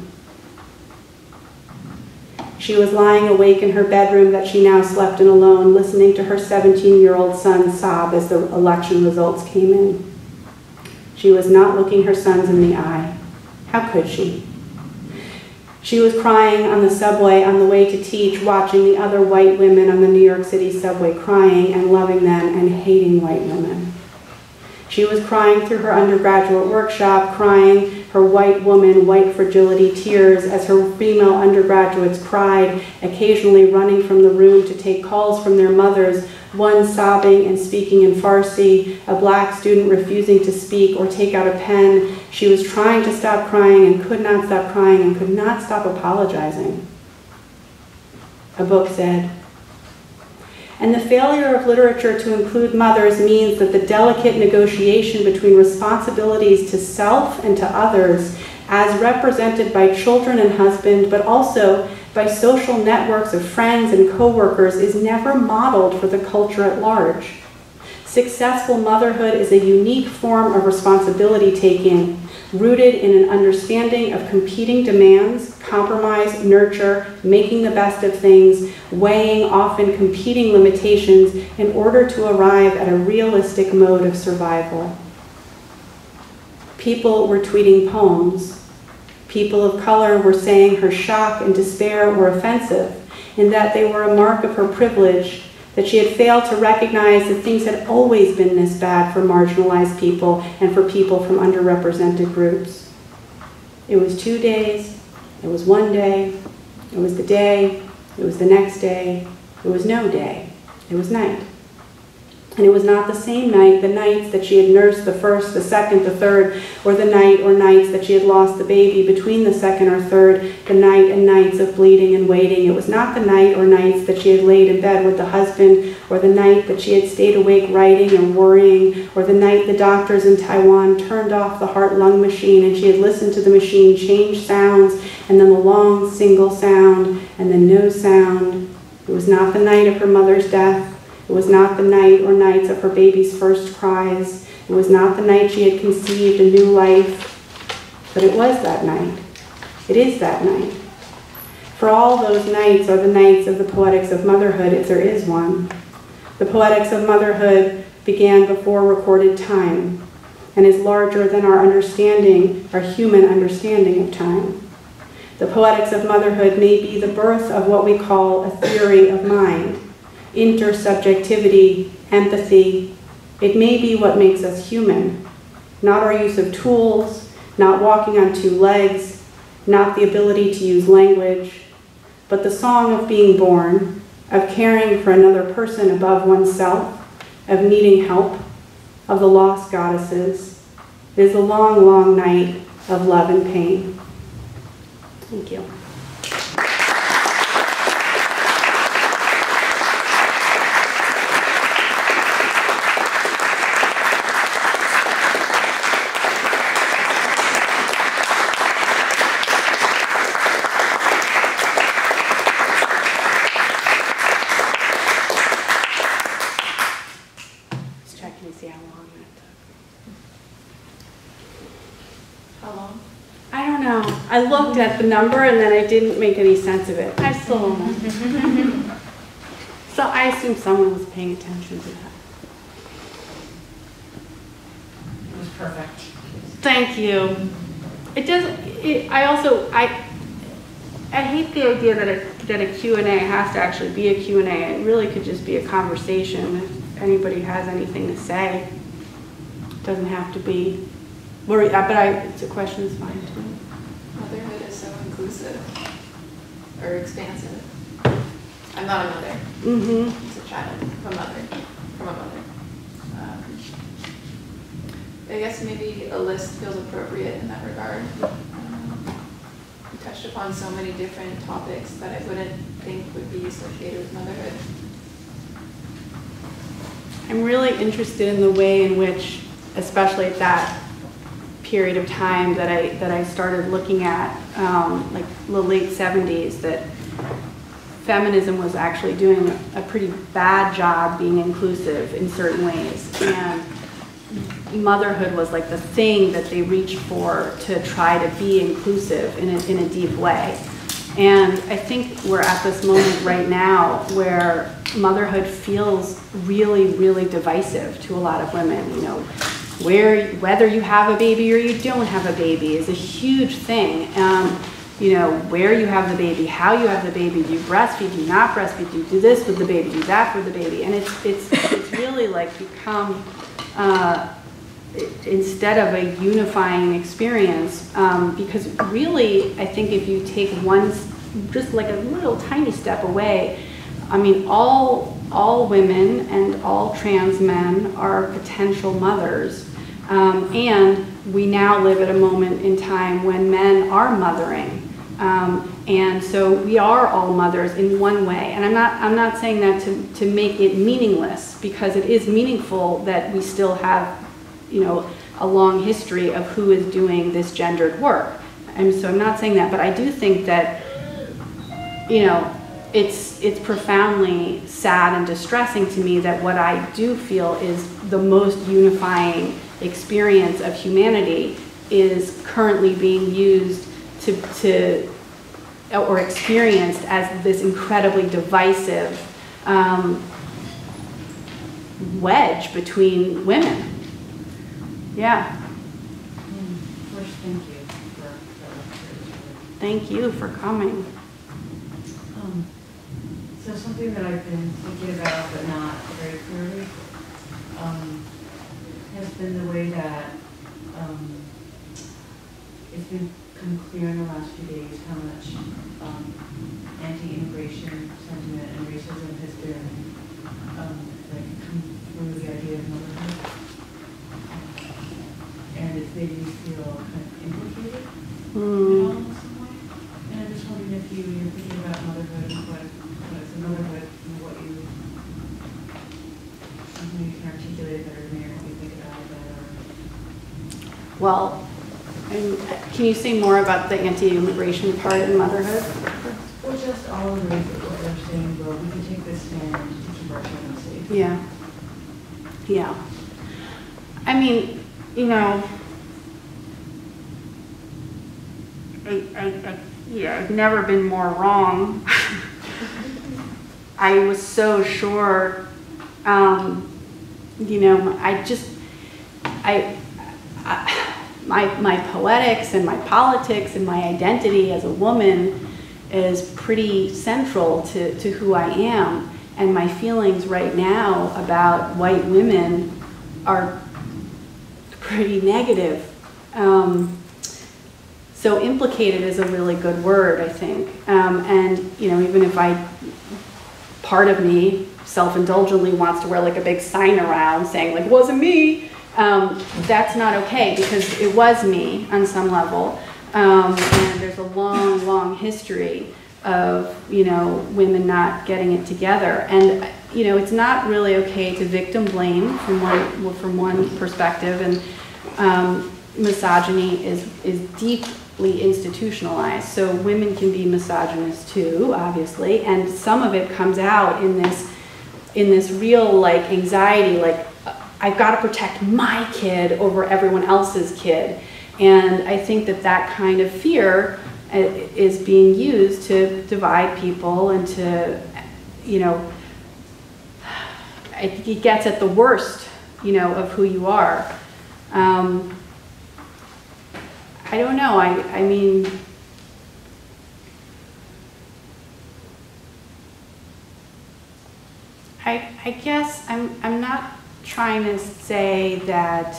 She was lying awake in her bedroom that she now slept in alone, listening to her seventeen-year-old son sob as the election results came in. She was not looking her sons in the eye. How could she? She was crying on the subway on the way to teach, watching the other white women on the New York City subway, crying and loving them and hating white women. She was crying through her undergraduate workshop, crying her white woman, white fragility tears as her female undergraduates cried, occasionally running from the room to take calls from their mothers, one sobbing and speaking in Farsi, a black student refusing to speak or take out a pen. She was trying to stop crying and could not stop crying and could not stop apologizing. a book said. And the failure of literature to include mothers means that the delicate negotiation between responsibilities to self and to others, as represented by children and husband, but also by social networks of friends and co-workers, is never modeled for the culture at large. Successful motherhood is a unique form of responsibility-taking, rooted in an understanding of competing demands, compromise, nurture, making the best of things, weighing often competing limitations in order to arrive at a realistic mode of survival. People were tweeting poems. People of color were saying her shock and despair were offensive, in that they were a mark of her privilege, that she had failed to recognize that things had always been this bad for marginalized people and for people from underrepresented groups. It was two days, it was one day, it was the day, it was the next day, it was no day, it was night. And it was not the same night, the nights that she had nursed the first, the second, the third, or the night or nights that she had lost the baby between the second or third, the night and nights of bleeding and waiting. It was not the night or nights that she had laid in bed with the husband, or the night that she had stayed awake writing and worrying, or the night the doctors in Taiwan turned off the heart-lung machine and she had listened to the machine change sounds, and then the long single sound, and then no sound. It was not the night of her mother's death. It was not the night or nights of her baby's first cries. It was not the night she had conceived a new life. But it was that night. It is that night. For all those nights are the nights of the poetics of motherhood, if there is one. The poetics of motherhood began before recorded time and is larger than our understanding, our human understanding of time. The poetics of motherhood may be the birth of what we call a theory of mind, intersubjectivity, empathy. It may be what makes us human, not our use of tools, not walking on two legs, not the ability to use language, but the song of being born, of caring for another person above oneself, of needing help, of the lost goddesses. It is a long, long night of love and pain. Thank you. I looked at the number and then I didn't make any sense of it. I still don't know. So I assume someone was paying attention to that. It was perfect. Thank you. It does. It, I also I I hate the idea that a that a Q and A has to actually be a Q and A. It really could just be a conversation. If anybody has anything to say, it doesn't have to be. But I, it's a question is fine too. Motherhood is so inclusive or expansive. I'm not a mother. Mm-hmm. It's a child, a mother, from a mother. Um, I guess maybe a list feels appropriate in that regard. Um, we touched upon so many different topics that I wouldn't think would be associated with motherhood. I'm really interested in the way in which, especially at that period of time that I that I started looking at, um, like the late seventies, that feminism was actually doing a pretty bad job being inclusive in certain ways, and motherhood was like the thing that they reached for to try to be inclusive in a, in a deep way. And I think we're at this moment right now where motherhood feels really, really divisive to a lot of women. You know, where whether you have a baby or you don't have a baby is a huge thing. Um, you know, where you have the baby, how you have the baby, do you breastfeed, do you not breastfeed, do you do this with the baby, do that for the baby, and it's it's it's really like become uh, instead of a unifying experience, um, because really I think if you take one, just like a little tiny step away, I mean all all women and all trans men are potential mothers, um, and we now live at a moment in time when men are mothering, um, And so we are all mothers in one way. And I'm not, I'm not saying that to, to make it meaningless, because it is meaningful that we still have, you know, a long history of who is doing this gendered work. And so I'm not saying that, but I do think that, you know, it's, it's profoundly sad and distressing to me that what I do feel is the most unifying experience of humanity is currently being used to, to or experienced as this incredibly divisive um, wedge between women. Yeah. First, thank you for that. Thank you for coming. Um, so something that I've been thinking about, but not very clearly, um, has been the way that um, it's been become clear in the last few days how much um, anti-immigration sentiment and racism has been um, like come through the idea of motherhood, and it's made me feel kind of implicated Mm. in all in some way. And I'm just wondering if you you're thinking about motherhood and what what is a motherhood and what you something you can articulate better than me, or what you think about it better. Well, and can you say more about the anti-immigration part in motherhood? Or just all of the ways that what they're saying, well, we can take this stand to keep our children safe. Yeah. Yeah. I mean, you know, I, I, I, yeah, I've never been more wrong. I was so sure, um, you know, I just, I, I My, my poetics and my politics and my identity as a woman is pretty central to, to who I am. And my feelings right now about white women are pretty negative. Um, so implicated is a really good word, I think. Um, and, you know, even if I, part of me self-indulgently wants to wear like a big sign around saying like, wasn't me. Um, that's not okay, because it was me on some level, um, and there's a long, long history of, you know, women not getting it together. And, you know, it's not really okay to victim blame from one, from one perspective, and um, misogyny is, is deeply institutionalized. So women can be misogynist too, obviously, and some of it comes out in this, in this real, like, anxiety, like, I've got to protect my kid over everyone else's kid. And I think that that kind of fear is being used to divide people and to, you know, it gets at the worst, you know, of who you are. Um, I don't know, I, I mean, I, I guess I'm, I'm not trying to say that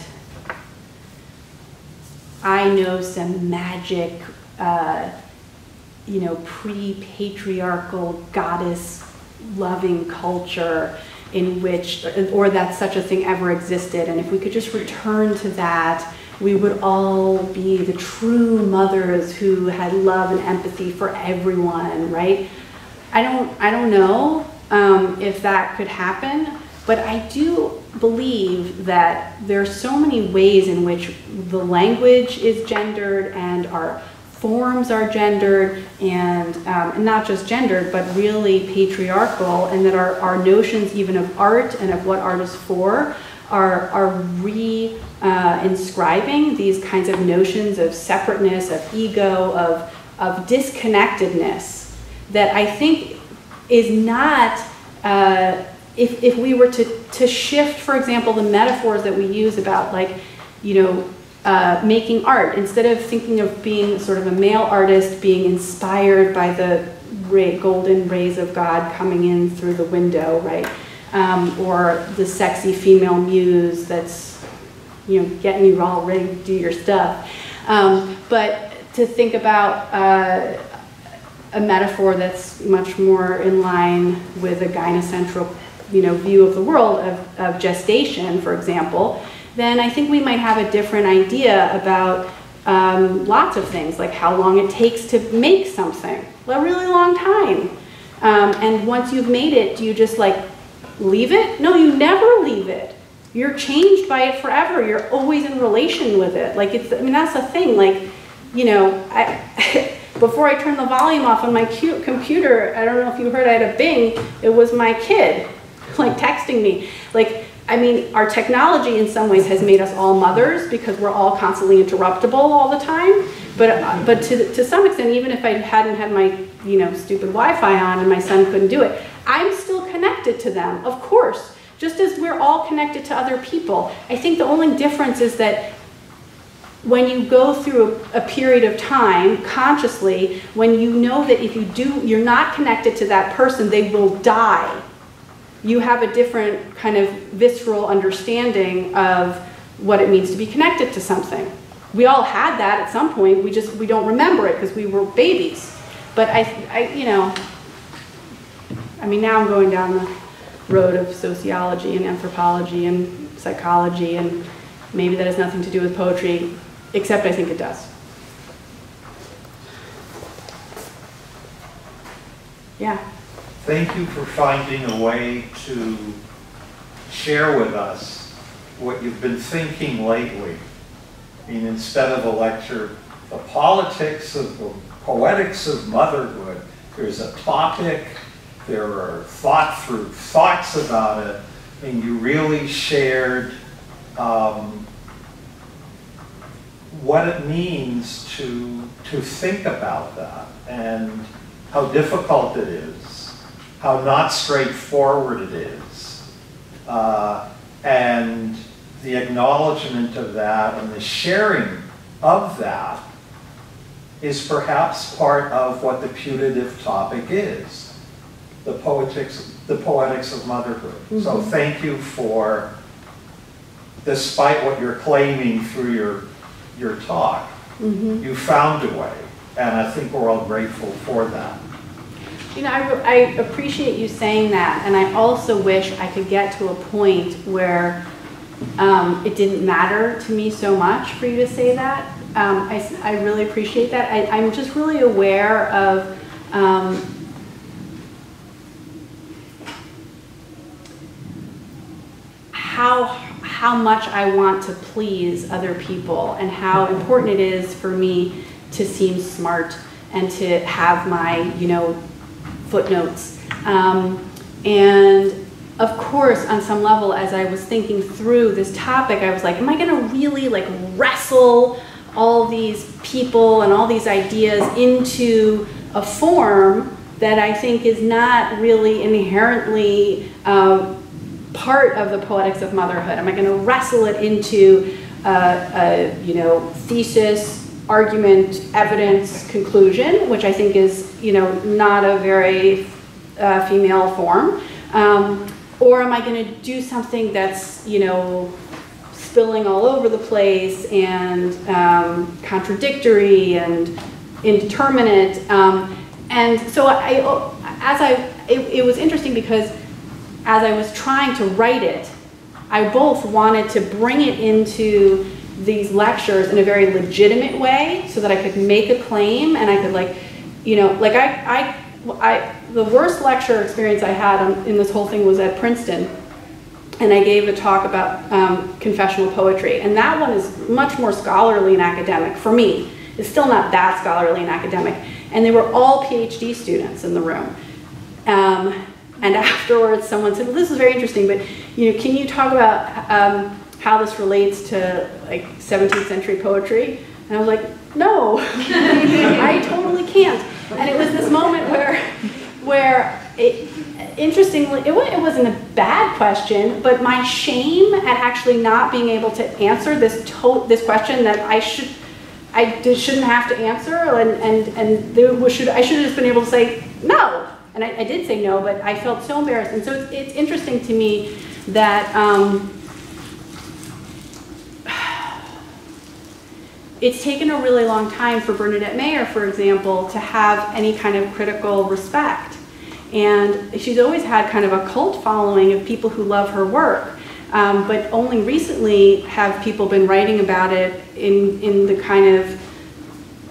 I know some magic, uh, you know, pre-patriarchal goddess-loving culture in which, or that such a thing ever existed, and if we could just return to that, we would all be the true mothers who had love and empathy for everyone, right? I don't, I don't know um, if that could happen, but I do believe that there are so many ways in which the language is gendered and our forms are gendered, and, um, and not just gendered, but really patriarchal, and that our, our notions even of art and of what art is for are, are re, uh, inscribing these kinds of notions of separateness, of ego, of, of disconnectedness that I think is not, uh, if, if we were to, to shift, for example, the metaphors that we use about, like, you know, uh, making art, instead of thinking of being sort of a male artist being inspired by the ray, golden rays of God coming in through the window, right? Um, or the sexy female muse that's, you know, getting you all ready to do your stuff. Um, but to think about uh, a metaphor that's much more in line with a gynocentric, you know, view of the world of, of gestation, for example, then I think we might have a different idea about um, lots of things, like how long it takes to make something, a really long time. Um, and once you've made it, do you just like leave it? No, you never leave it. You're changed by it forever. You're always in relation with it. Like it's, I mean, that's the thing. Like, you know, I, before I turned the volume off on my computer, I don't know if you heard, I had a bing. It was my kid, like texting me. Like, I mean, our technology in some ways has made us all mothers because we're all constantly interruptible all the time. But, uh, but to, to some extent, even if I hadn't had my, you know, stupid Wi-Fi on and my son couldn't do it, I'm still connected to them, of course. Just as we're all connected to other people. I think the only difference is that when you go through a, a period of time consciously, when you know that if you do, you're not connected to that person, they will die. You have a different kind of visceral understanding of what it means to be connected to something. We all had that at some point. We just, we don't remember it because we were babies. But I, I, you know, I mean, now I'm going down the road of sociology and anthropology and psychology, and maybe that has nothing to do with poetry, except I think it does. Yeah. Thank you for finding a way to share with us what you've been thinking lately. I mean, instead of a lecture, the politics of the poetics of motherhood, there's a topic, there are thought through thoughts about it, and you really shared um, what it means to, to think about that, and how difficult it is, how not straightforward it is, uh, and the acknowledgement of that and the sharing of that is perhaps part of what the putative topic is, the poetics, the poetics of motherhood. Mm-hmm. So thank you for, despite what you're claiming through your, your talk, mm-hmm. you found a way, and I think we're all grateful for that. You know, I, I appreciate you saying that, and I also wish I could get to a point where um, it didn't matter to me so much for you to say that. Um, I, I really appreciate that. I, I'm just really aware of um, how, how much I want to please other people and how important it is for me to seem smart and to have my, you know, footnotes. Um, and of course, on some level, as I was thinking through this topic, I was like, am I gonna really like wrestle all these people and all these ideas into a form that I think is not really inherently um, part of the poetics of motherhood? Am I gonna wrestle it into uh, a, you know, thesis, argument, evidence, conclusion, which I think is, you know, not a very uh, female form? Um, or am I going to do something that's, you know, spilling all over the place and um, contradictory and indeterminate? Um, and so I, as I, it, it was interesting because as I was trying to write it, I both wanted to bring it into these lectures in a very legitimate way so that I could make a claim and I could, like, you know, like I, I, I the worst lecture experience I had in this whole thing was at Princeton, and I gave a talk about um, confessional poetry, and that one is much more scholarly and academic for me. It's still not that scholarly and academic, and they were all PhD students in the room. Um, and afterwards someone said, well, this is very interesting, but, you know, can you talk about um, how this relates to like seventeenth century poetry? And I was like, no, I totally can't. And it was this moment where, where it, interestingly, it, it wasn't a bad question, but my shame at actually not being able to answer this to this question that I should, I did, shouldn't have to answer, and and and there was, should I should have just been able to say no, and I, I did say no, but I felt so embarrassed. And so it's, it's interesting to me that. Um, It's taken a really long time for Bernadette Mayer, for example, to have any kind of critical respect. And she's always had kind of a cult following of people who love her work. Um, but only recently have people been writing about it in, in the kind of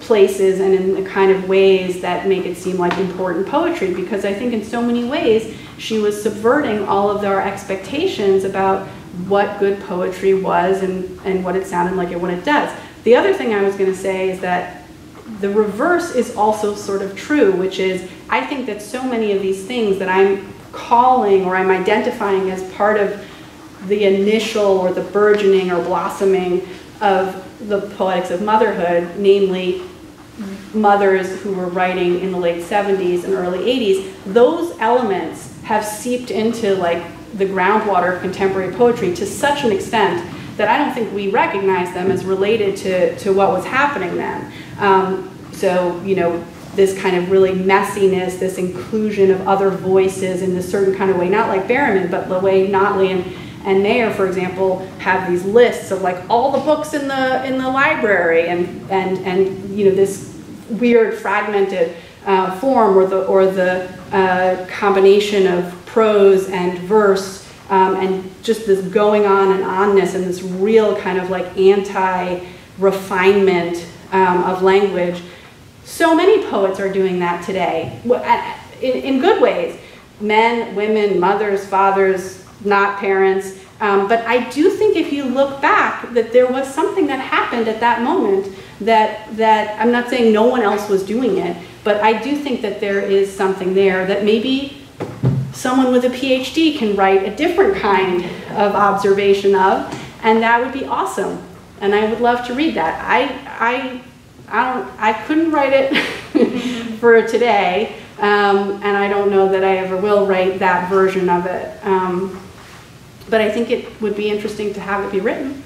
places and in the kind of ways that make it seem like important poetry, because I think in so many ways she was subverting all of our expectations about what good poetry was and, and what it sounded like and what it does. The other thing I was going to say is that the reverse is also sort of true, which is I think that so many of these things that I'm calling or I'm identifying as part of the initial or the burgeoning or blossoming of the poetics of motherhood, namely mothers who were writing in the late seventies and early eighties, those elements have seeped into like the groundwater of contemporary poetry to such an extent that I don't think we recognize them as related to, to what was happening then. Um, so, you know, this kind of really messiness, this inclusion of other voices in this certain kind of way, not like Berriman, but the way Notley and, and Mayer, for example, have these lists of like all the books in the in the library, and and and you know, this weird fragmented uh, form, or the or the uh, combination of prose and verse, um, and just this going on and onness, and this real kind of like anti-refinement um, of language. So many poets are doing that today, in, in good ways. Men, women, mothers, fathers, not parents. Um, but I do think if you look back that there was something that happened at that moment that, that I'm not saying no one else was doing it, but I do think that there is something there that maybe someone with a PhD can write a different kind of observation of, and that would be awesome. And I would love to read that. I, I, I, don't, I couldn't write it for today, um, and I don't know that I ever will write that version of it. Um, but I think it would be interesting to have it be written.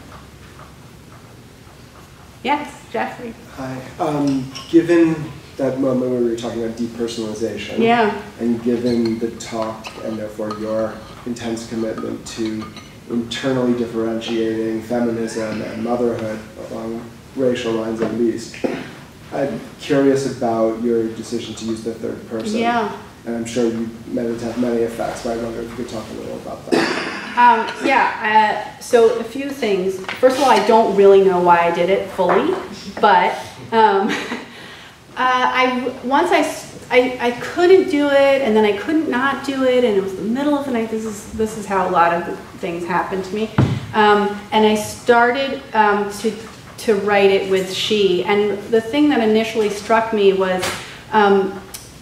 Yes, Jeffrey. Hi. Um, given that moment where we were talking about depersonalization, yeah, and given the talk and therefore your intense commitment to internally differentiating feminism and motherhood along racial lines at least, I'm curious about your decision to use the third person. Yeah. And I'm sure you meant it to have many effects, but I wonder if you could talk a little about that. Um, yeah, uh, so a few things. First of all, I don't really know why I did it fully, but um, uh, I, once I, I, I couldn't do it, and then I couldn't not do it, and it was the middle of the night. This is, this is how a lot of things happen to me. Um, and I started um, to, to write it with she, and the thing that initially struck me was um,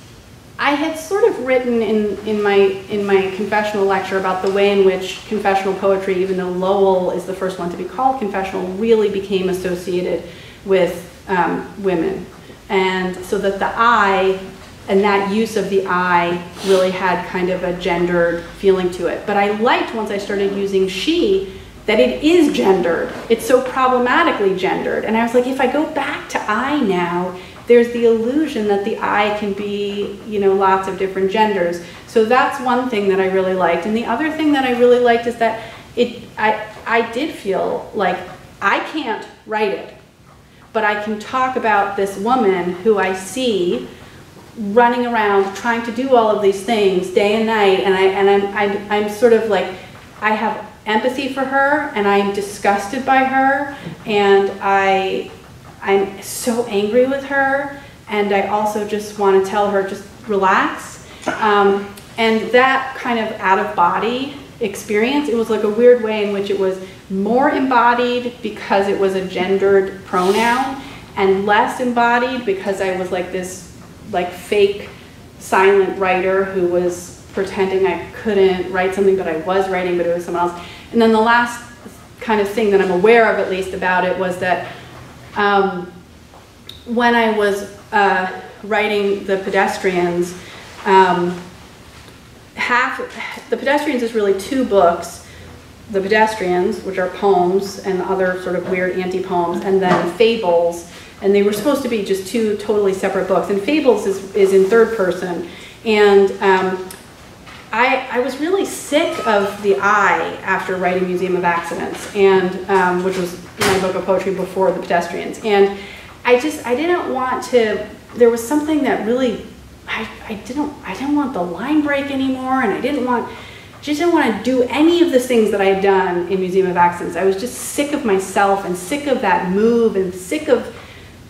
I had sort of written in, in, my, in my confessional lecture about the way in which confessional poetry, even though Lowell is the first one to be called confessional, really became associated with um, women. And so that the I, and that use of the I, really had kind of a gendered feeling to it. But I liked, once I started using she, that it is gendered. It's so problematically gendered. And I was like, if I go back to I now, there's the illusion that the I can be, you know, lots of different genders. So that's one thing that I really liked. And the other thing that I really liked is that it, I, I did feel like I can't write it, but I can talk about this woman who I see running around trying to do all of these things day and night, and, I, and I'm, I'm, I'm sort of like, I have empathy for her, and I'm disgusted by her, and I, I'm so angry with her, and I also just want to tell her, just relax. Um, and that kind of out-of-body experience, it was like a weird way in which it was more embodied because it was a gendered pronoun, and less embodied because I was like this like fake silent writer who was pretending I couldn't write something but I was writing, but it was someone else. And then the last kind of thing that I'm aware of, at least, about it was that Um, when I was uh, writing The Pedestrians, um, half, The Pedestrians is really two books. The Pedestrians, which are poems and other sort of weird anti-poems, and then Fables, and they were supposed to be just two totally separate books. And Fables is, is in third person, and um, I, I was really sick of the I after writing Museum of Accidents, and um, which was my book of poetry before The Pedestrians. And I just, I didn't want to, there was something that really, I, I didn't, I didn't want the line break anymore, and I didn't want, just didn't want to do any of the things that I had done in Museum of Accidents. I was just sick of myself, and sick of that move, and sick of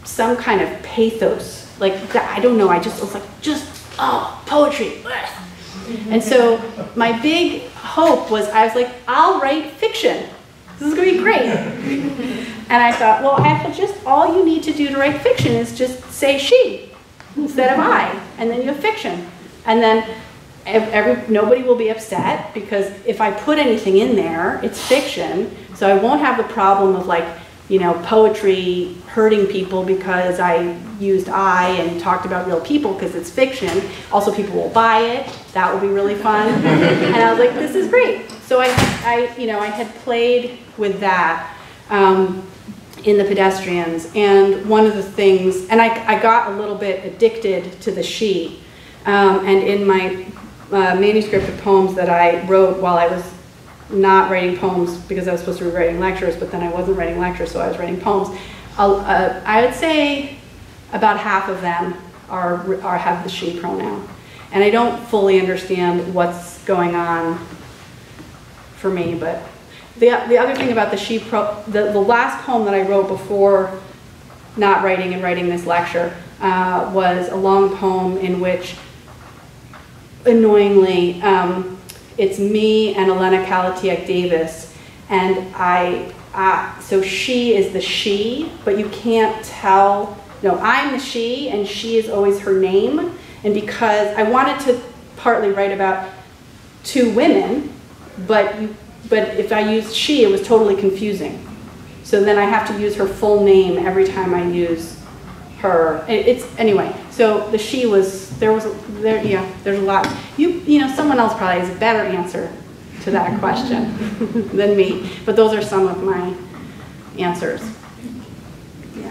some kind of pathos, like that, I don't know, I just was like, just, oh, poetry. Ugh. And so my big hope was, I was like, I'll write fiction. This is gonna be great. And I thought, well, I have just, all you need to do to write fiction is just say she instead of I, and then you have fiction. And then every, nobody will be upset, because if I put anything in there, it's fiction, so I won't have the problem of like, you know, poetry hurting people because I used I and talked about real people because it's fiction. Also, people will buy it. That will be really fun. And I was like, this is great. So I, I you know, I had played with that um, in the Pedestrians. And one of the things, and I, I got a little bit addicted to the she. Um, and in my uh, manuscript of poems that I wrote while I was not writing poems, because I was supposed to be writing lectures, but then I wasn't writing lectures, so I was writing poems. I'll, uh, I would say about half of them are, are have the she pronoun. And I don't fully understand what's going on for me, but the, the other thing about the she pro, the, the last poem that I wrote before not writing and writing this lecture uh, was a long poem in which, annoyingly, um, it's me and Elena Kalatiak Davis, and I, uh, so she is the she, but you can't tell, no, I'm the she, and she is always her name, and because I wanted to partly write about two women, but, you, but if I used she, it was totally confusing. So then I have to use her full name every time I use her. It, it's, anyway, so the she was, there was, there, yeah, there's a lot. You, you know, someone else probably has a better answer to that question than me, but those are some of my answers. Yeah.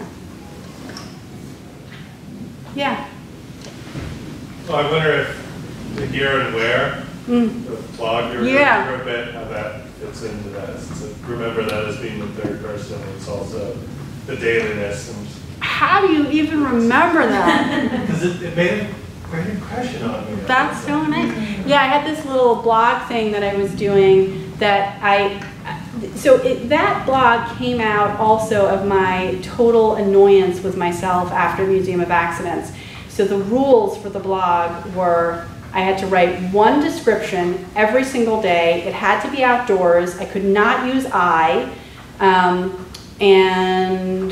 Yeah. Well, I wonder if the here and where, Mm. the blog you were Yeah. doing for a bit, how that fits into that. So remember that as being the third person. It's also the dailiness. And How do you even remember that? because it, it made a great impression on me. That's so nice. Yeah, I had this little blog thing that I was doing that I, so it, that blog came out also of my total annoyance with myself after Museum of Accidents. So the rules for the blog were, I had to write one description every single day. It had to be outdoors. I could not use I. Um, and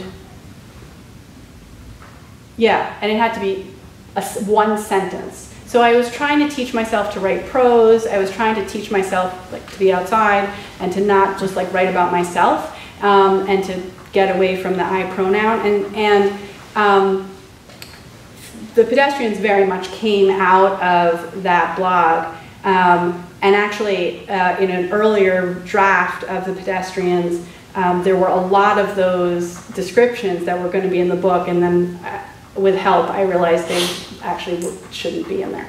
yeah, and it had to be a, one sentence. So I was trying to teach myself to write prose. I was trying to teach myself like to be outside and to not just like write about myself, um, and to get away from the I pronoun. And, and um, the Pedestrians very much came out of that blog. Um, and actually, uh, in an earlier draft of the Pedestrians, um, there were a lot of those descriptions that were going to be in the book, and then uh, with help, I realized they actually shouldn't be in there.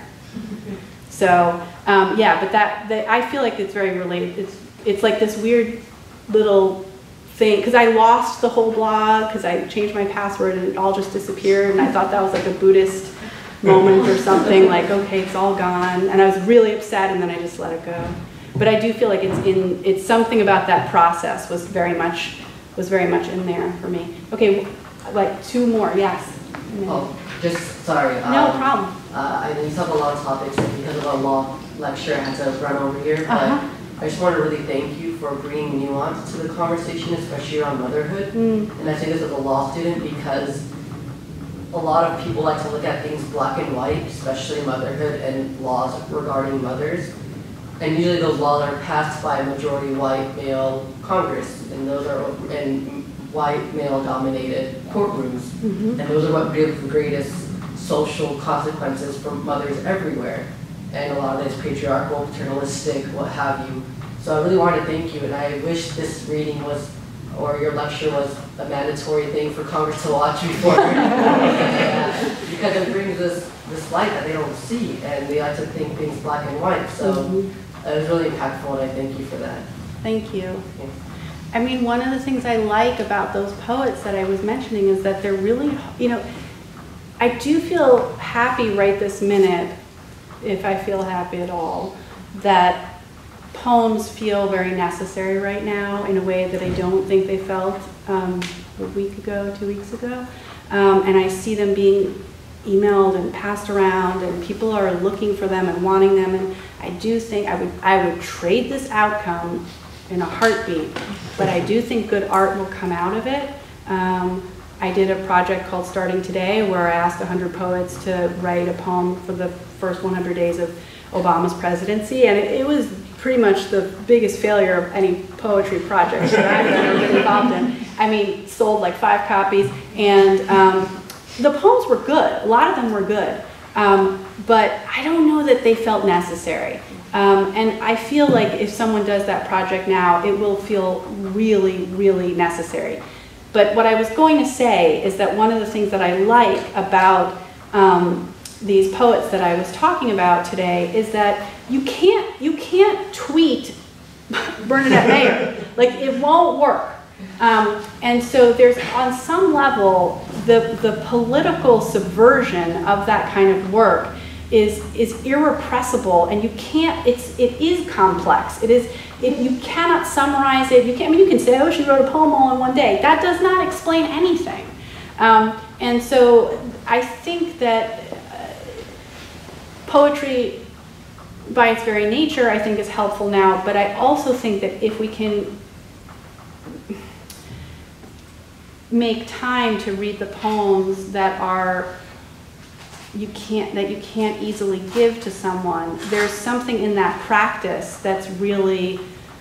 So, um, yeah, but that, that, I feel like it's very related. It's, it's like this weird little thing, because I lost the whole blog, because I changed my password and it all just disappeared, and I thought that was like a Buddhist moment or something, like, okay, it's all gone, and I was really upset, and then I just let it go. But I do feel like it's in, it's something about that process was very much, was very much in there for me. Okay, like two more, yes. Oh, just, sorry. No um, problem. Uh, I know you have a lot of topics, and because of a long lecture, I had to run over here, but Uh-huh. I just want to really thank you for bringing nuance to the conversation, especially around motherhood. Mm. And I say this as a law student because a lot of people like to look at things black and white, especially motherhood and laws regarding mothers. And usually those laws are passed by a majority white male Congress, and those are in white male dominated courtrooms. Mm-hmm. And those are what give the greatest social consequences for mothers everywhere. And a lot of it is patriarchal, paternalistic, what have you. So I really wanted to thank you, and I wish this reading was, or your lecture was a mandatory thing for Congress to watch before. Yeah, because it brings this, this light that they don't see, and they like to think things black and white. So mm-hmm. It was really impactful, and I thank you for that. Thank you. Yeah. I mean, one of the things I like about those poets that I was mentioning is that they're really, you know, I do feel happy right this minute, if I feel happy at all, that poems feel very necessary right now in a way that I don't think they felt um, a week ago, two weeks ago. um, and I see them being emailed and passed around, and people are looking for them and wanting them, and I do think I would, I would trade this outcome in a heartbeat, but I do think good art will come out of it. Um, I did a project called Starting Today where I asked one hundred poets to write a poem for the first one hundred days of Obama's presidency, and it, it was pretty much the biggest failure of any poetry project that I've ever been involved in. I mean, sold like five copies, and um, the poems were good. A lot of them were good, um, but I don't know that they felt necessary. Um, and I feel like if someone does that project now, it will feel really, really necessary. But what I was going to say is that one of the things that I like about um, these poets that I was talking about today is that you can't, you can't tweet Bernadette Mayer. Like, it won't work. Um, and so there's, on some level, the, the political subversion of that kind of work is, is irrepressible, and you can't, it's, it is complex. It is, it, you cannot summarize it. You can't, I mean, you can say, oh, she wrote a poem all in one day. That does not explain anything. Um, and so I think that uh, poetry, by its very nature, I think is helpful now, but I also think that if we can make time to read the poems that are you can't that you can't easily give to someone, there's something in that practice that's really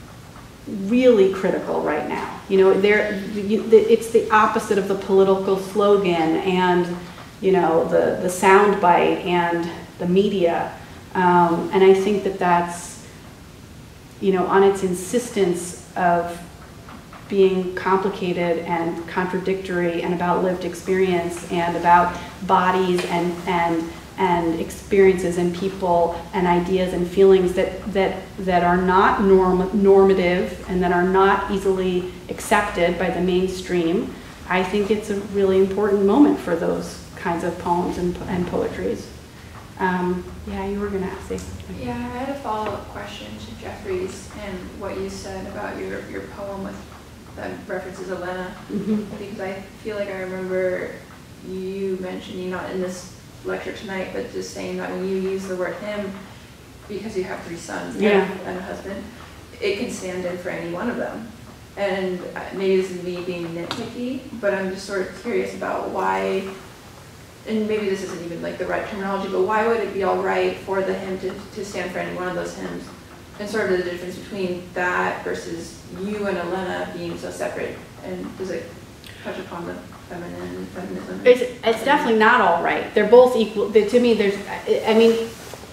really critical right now. You know, there you, it's the opposite of the political slogan and, you know, the the soundbite and the media, um, and I think that that's, you know, on its insistence of being complicated and contradictory and about lived experience and about bodies and and and experiences and people and ideas and feelings that that that are not norm normative and that are not easily accepted by the mainstream. I think it's a really important moment for those kinds of poems and, and poetries. Um, yeah, you were gonna say something. Yeah, I had a follow-up question to Jeffrey's and what you said about your, your poem with that references Elena, Mm-hmm. because I feel like I remember you mentioning, not in this lecture tonight, but just saying that when you use the word him, because you have three sons Yeah. and a husband, it can stand in for any one of them. And maybe this is me being nitpicky, but I'm just sort of curious about why, and maybe this isn't even like the right terminology, but why would it be all right for the hymn to, to stand for any one of those hymns? And sort of the difference between that versus you and Elena being so separate, and does it touch upon the feminine and feminism? It's, it's definitely not all right. They're both equal. They, to me, there's, I mean,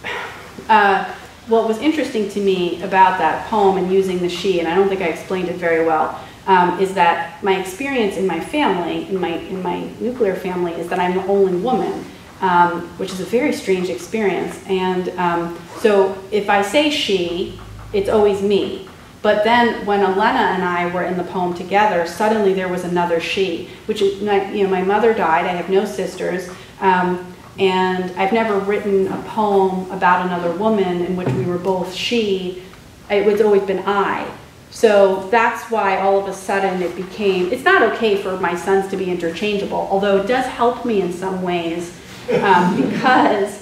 uh, what was interesting to me about that poem and using the she, and I don't think I explained it very well, um, is that my experience in my family, in my, in my nuclear family, is that I'm the only woman. Um, which is a very strange experience. And um, so if I say she, it's always me. But then when Elena and I were in the poem together, suddenly there was another she, which is, you know, my mother died, I have no sisters, um, and I've never written a poem about another woman in which we were both she. It's always been I. So that's why all of a sudden it became, it's not okay for my sons to be interchangeable, although it does help me in some ways. Um, because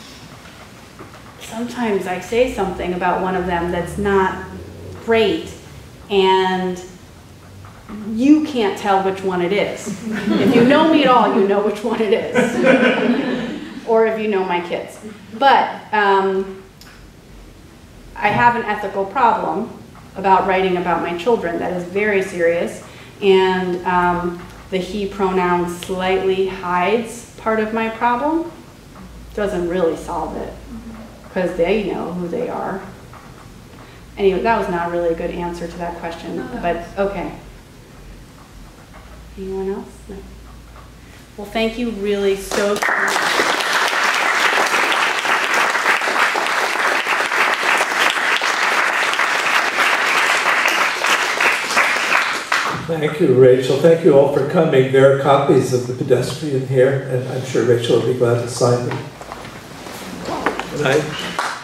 sometimes I say something about one of them that's not great, and you can't tell which one it is. If you know me at all, you know which one it is. Or if you know my kids. But um, I have an ethical problem about writing about my children that is very serious, and um, the he pronoun slightly hides part of my problem. Doesn't really solve it, because they know who they are. Anyway, that was not really a good answer to that question, No. but okay. Anyone else? No. Well, thank you really so much. Thank you, Rachel. Thank you all for coming. There are copies of The Pedestrian here, and I'm sure Rachel will be glad to sign them. Good night.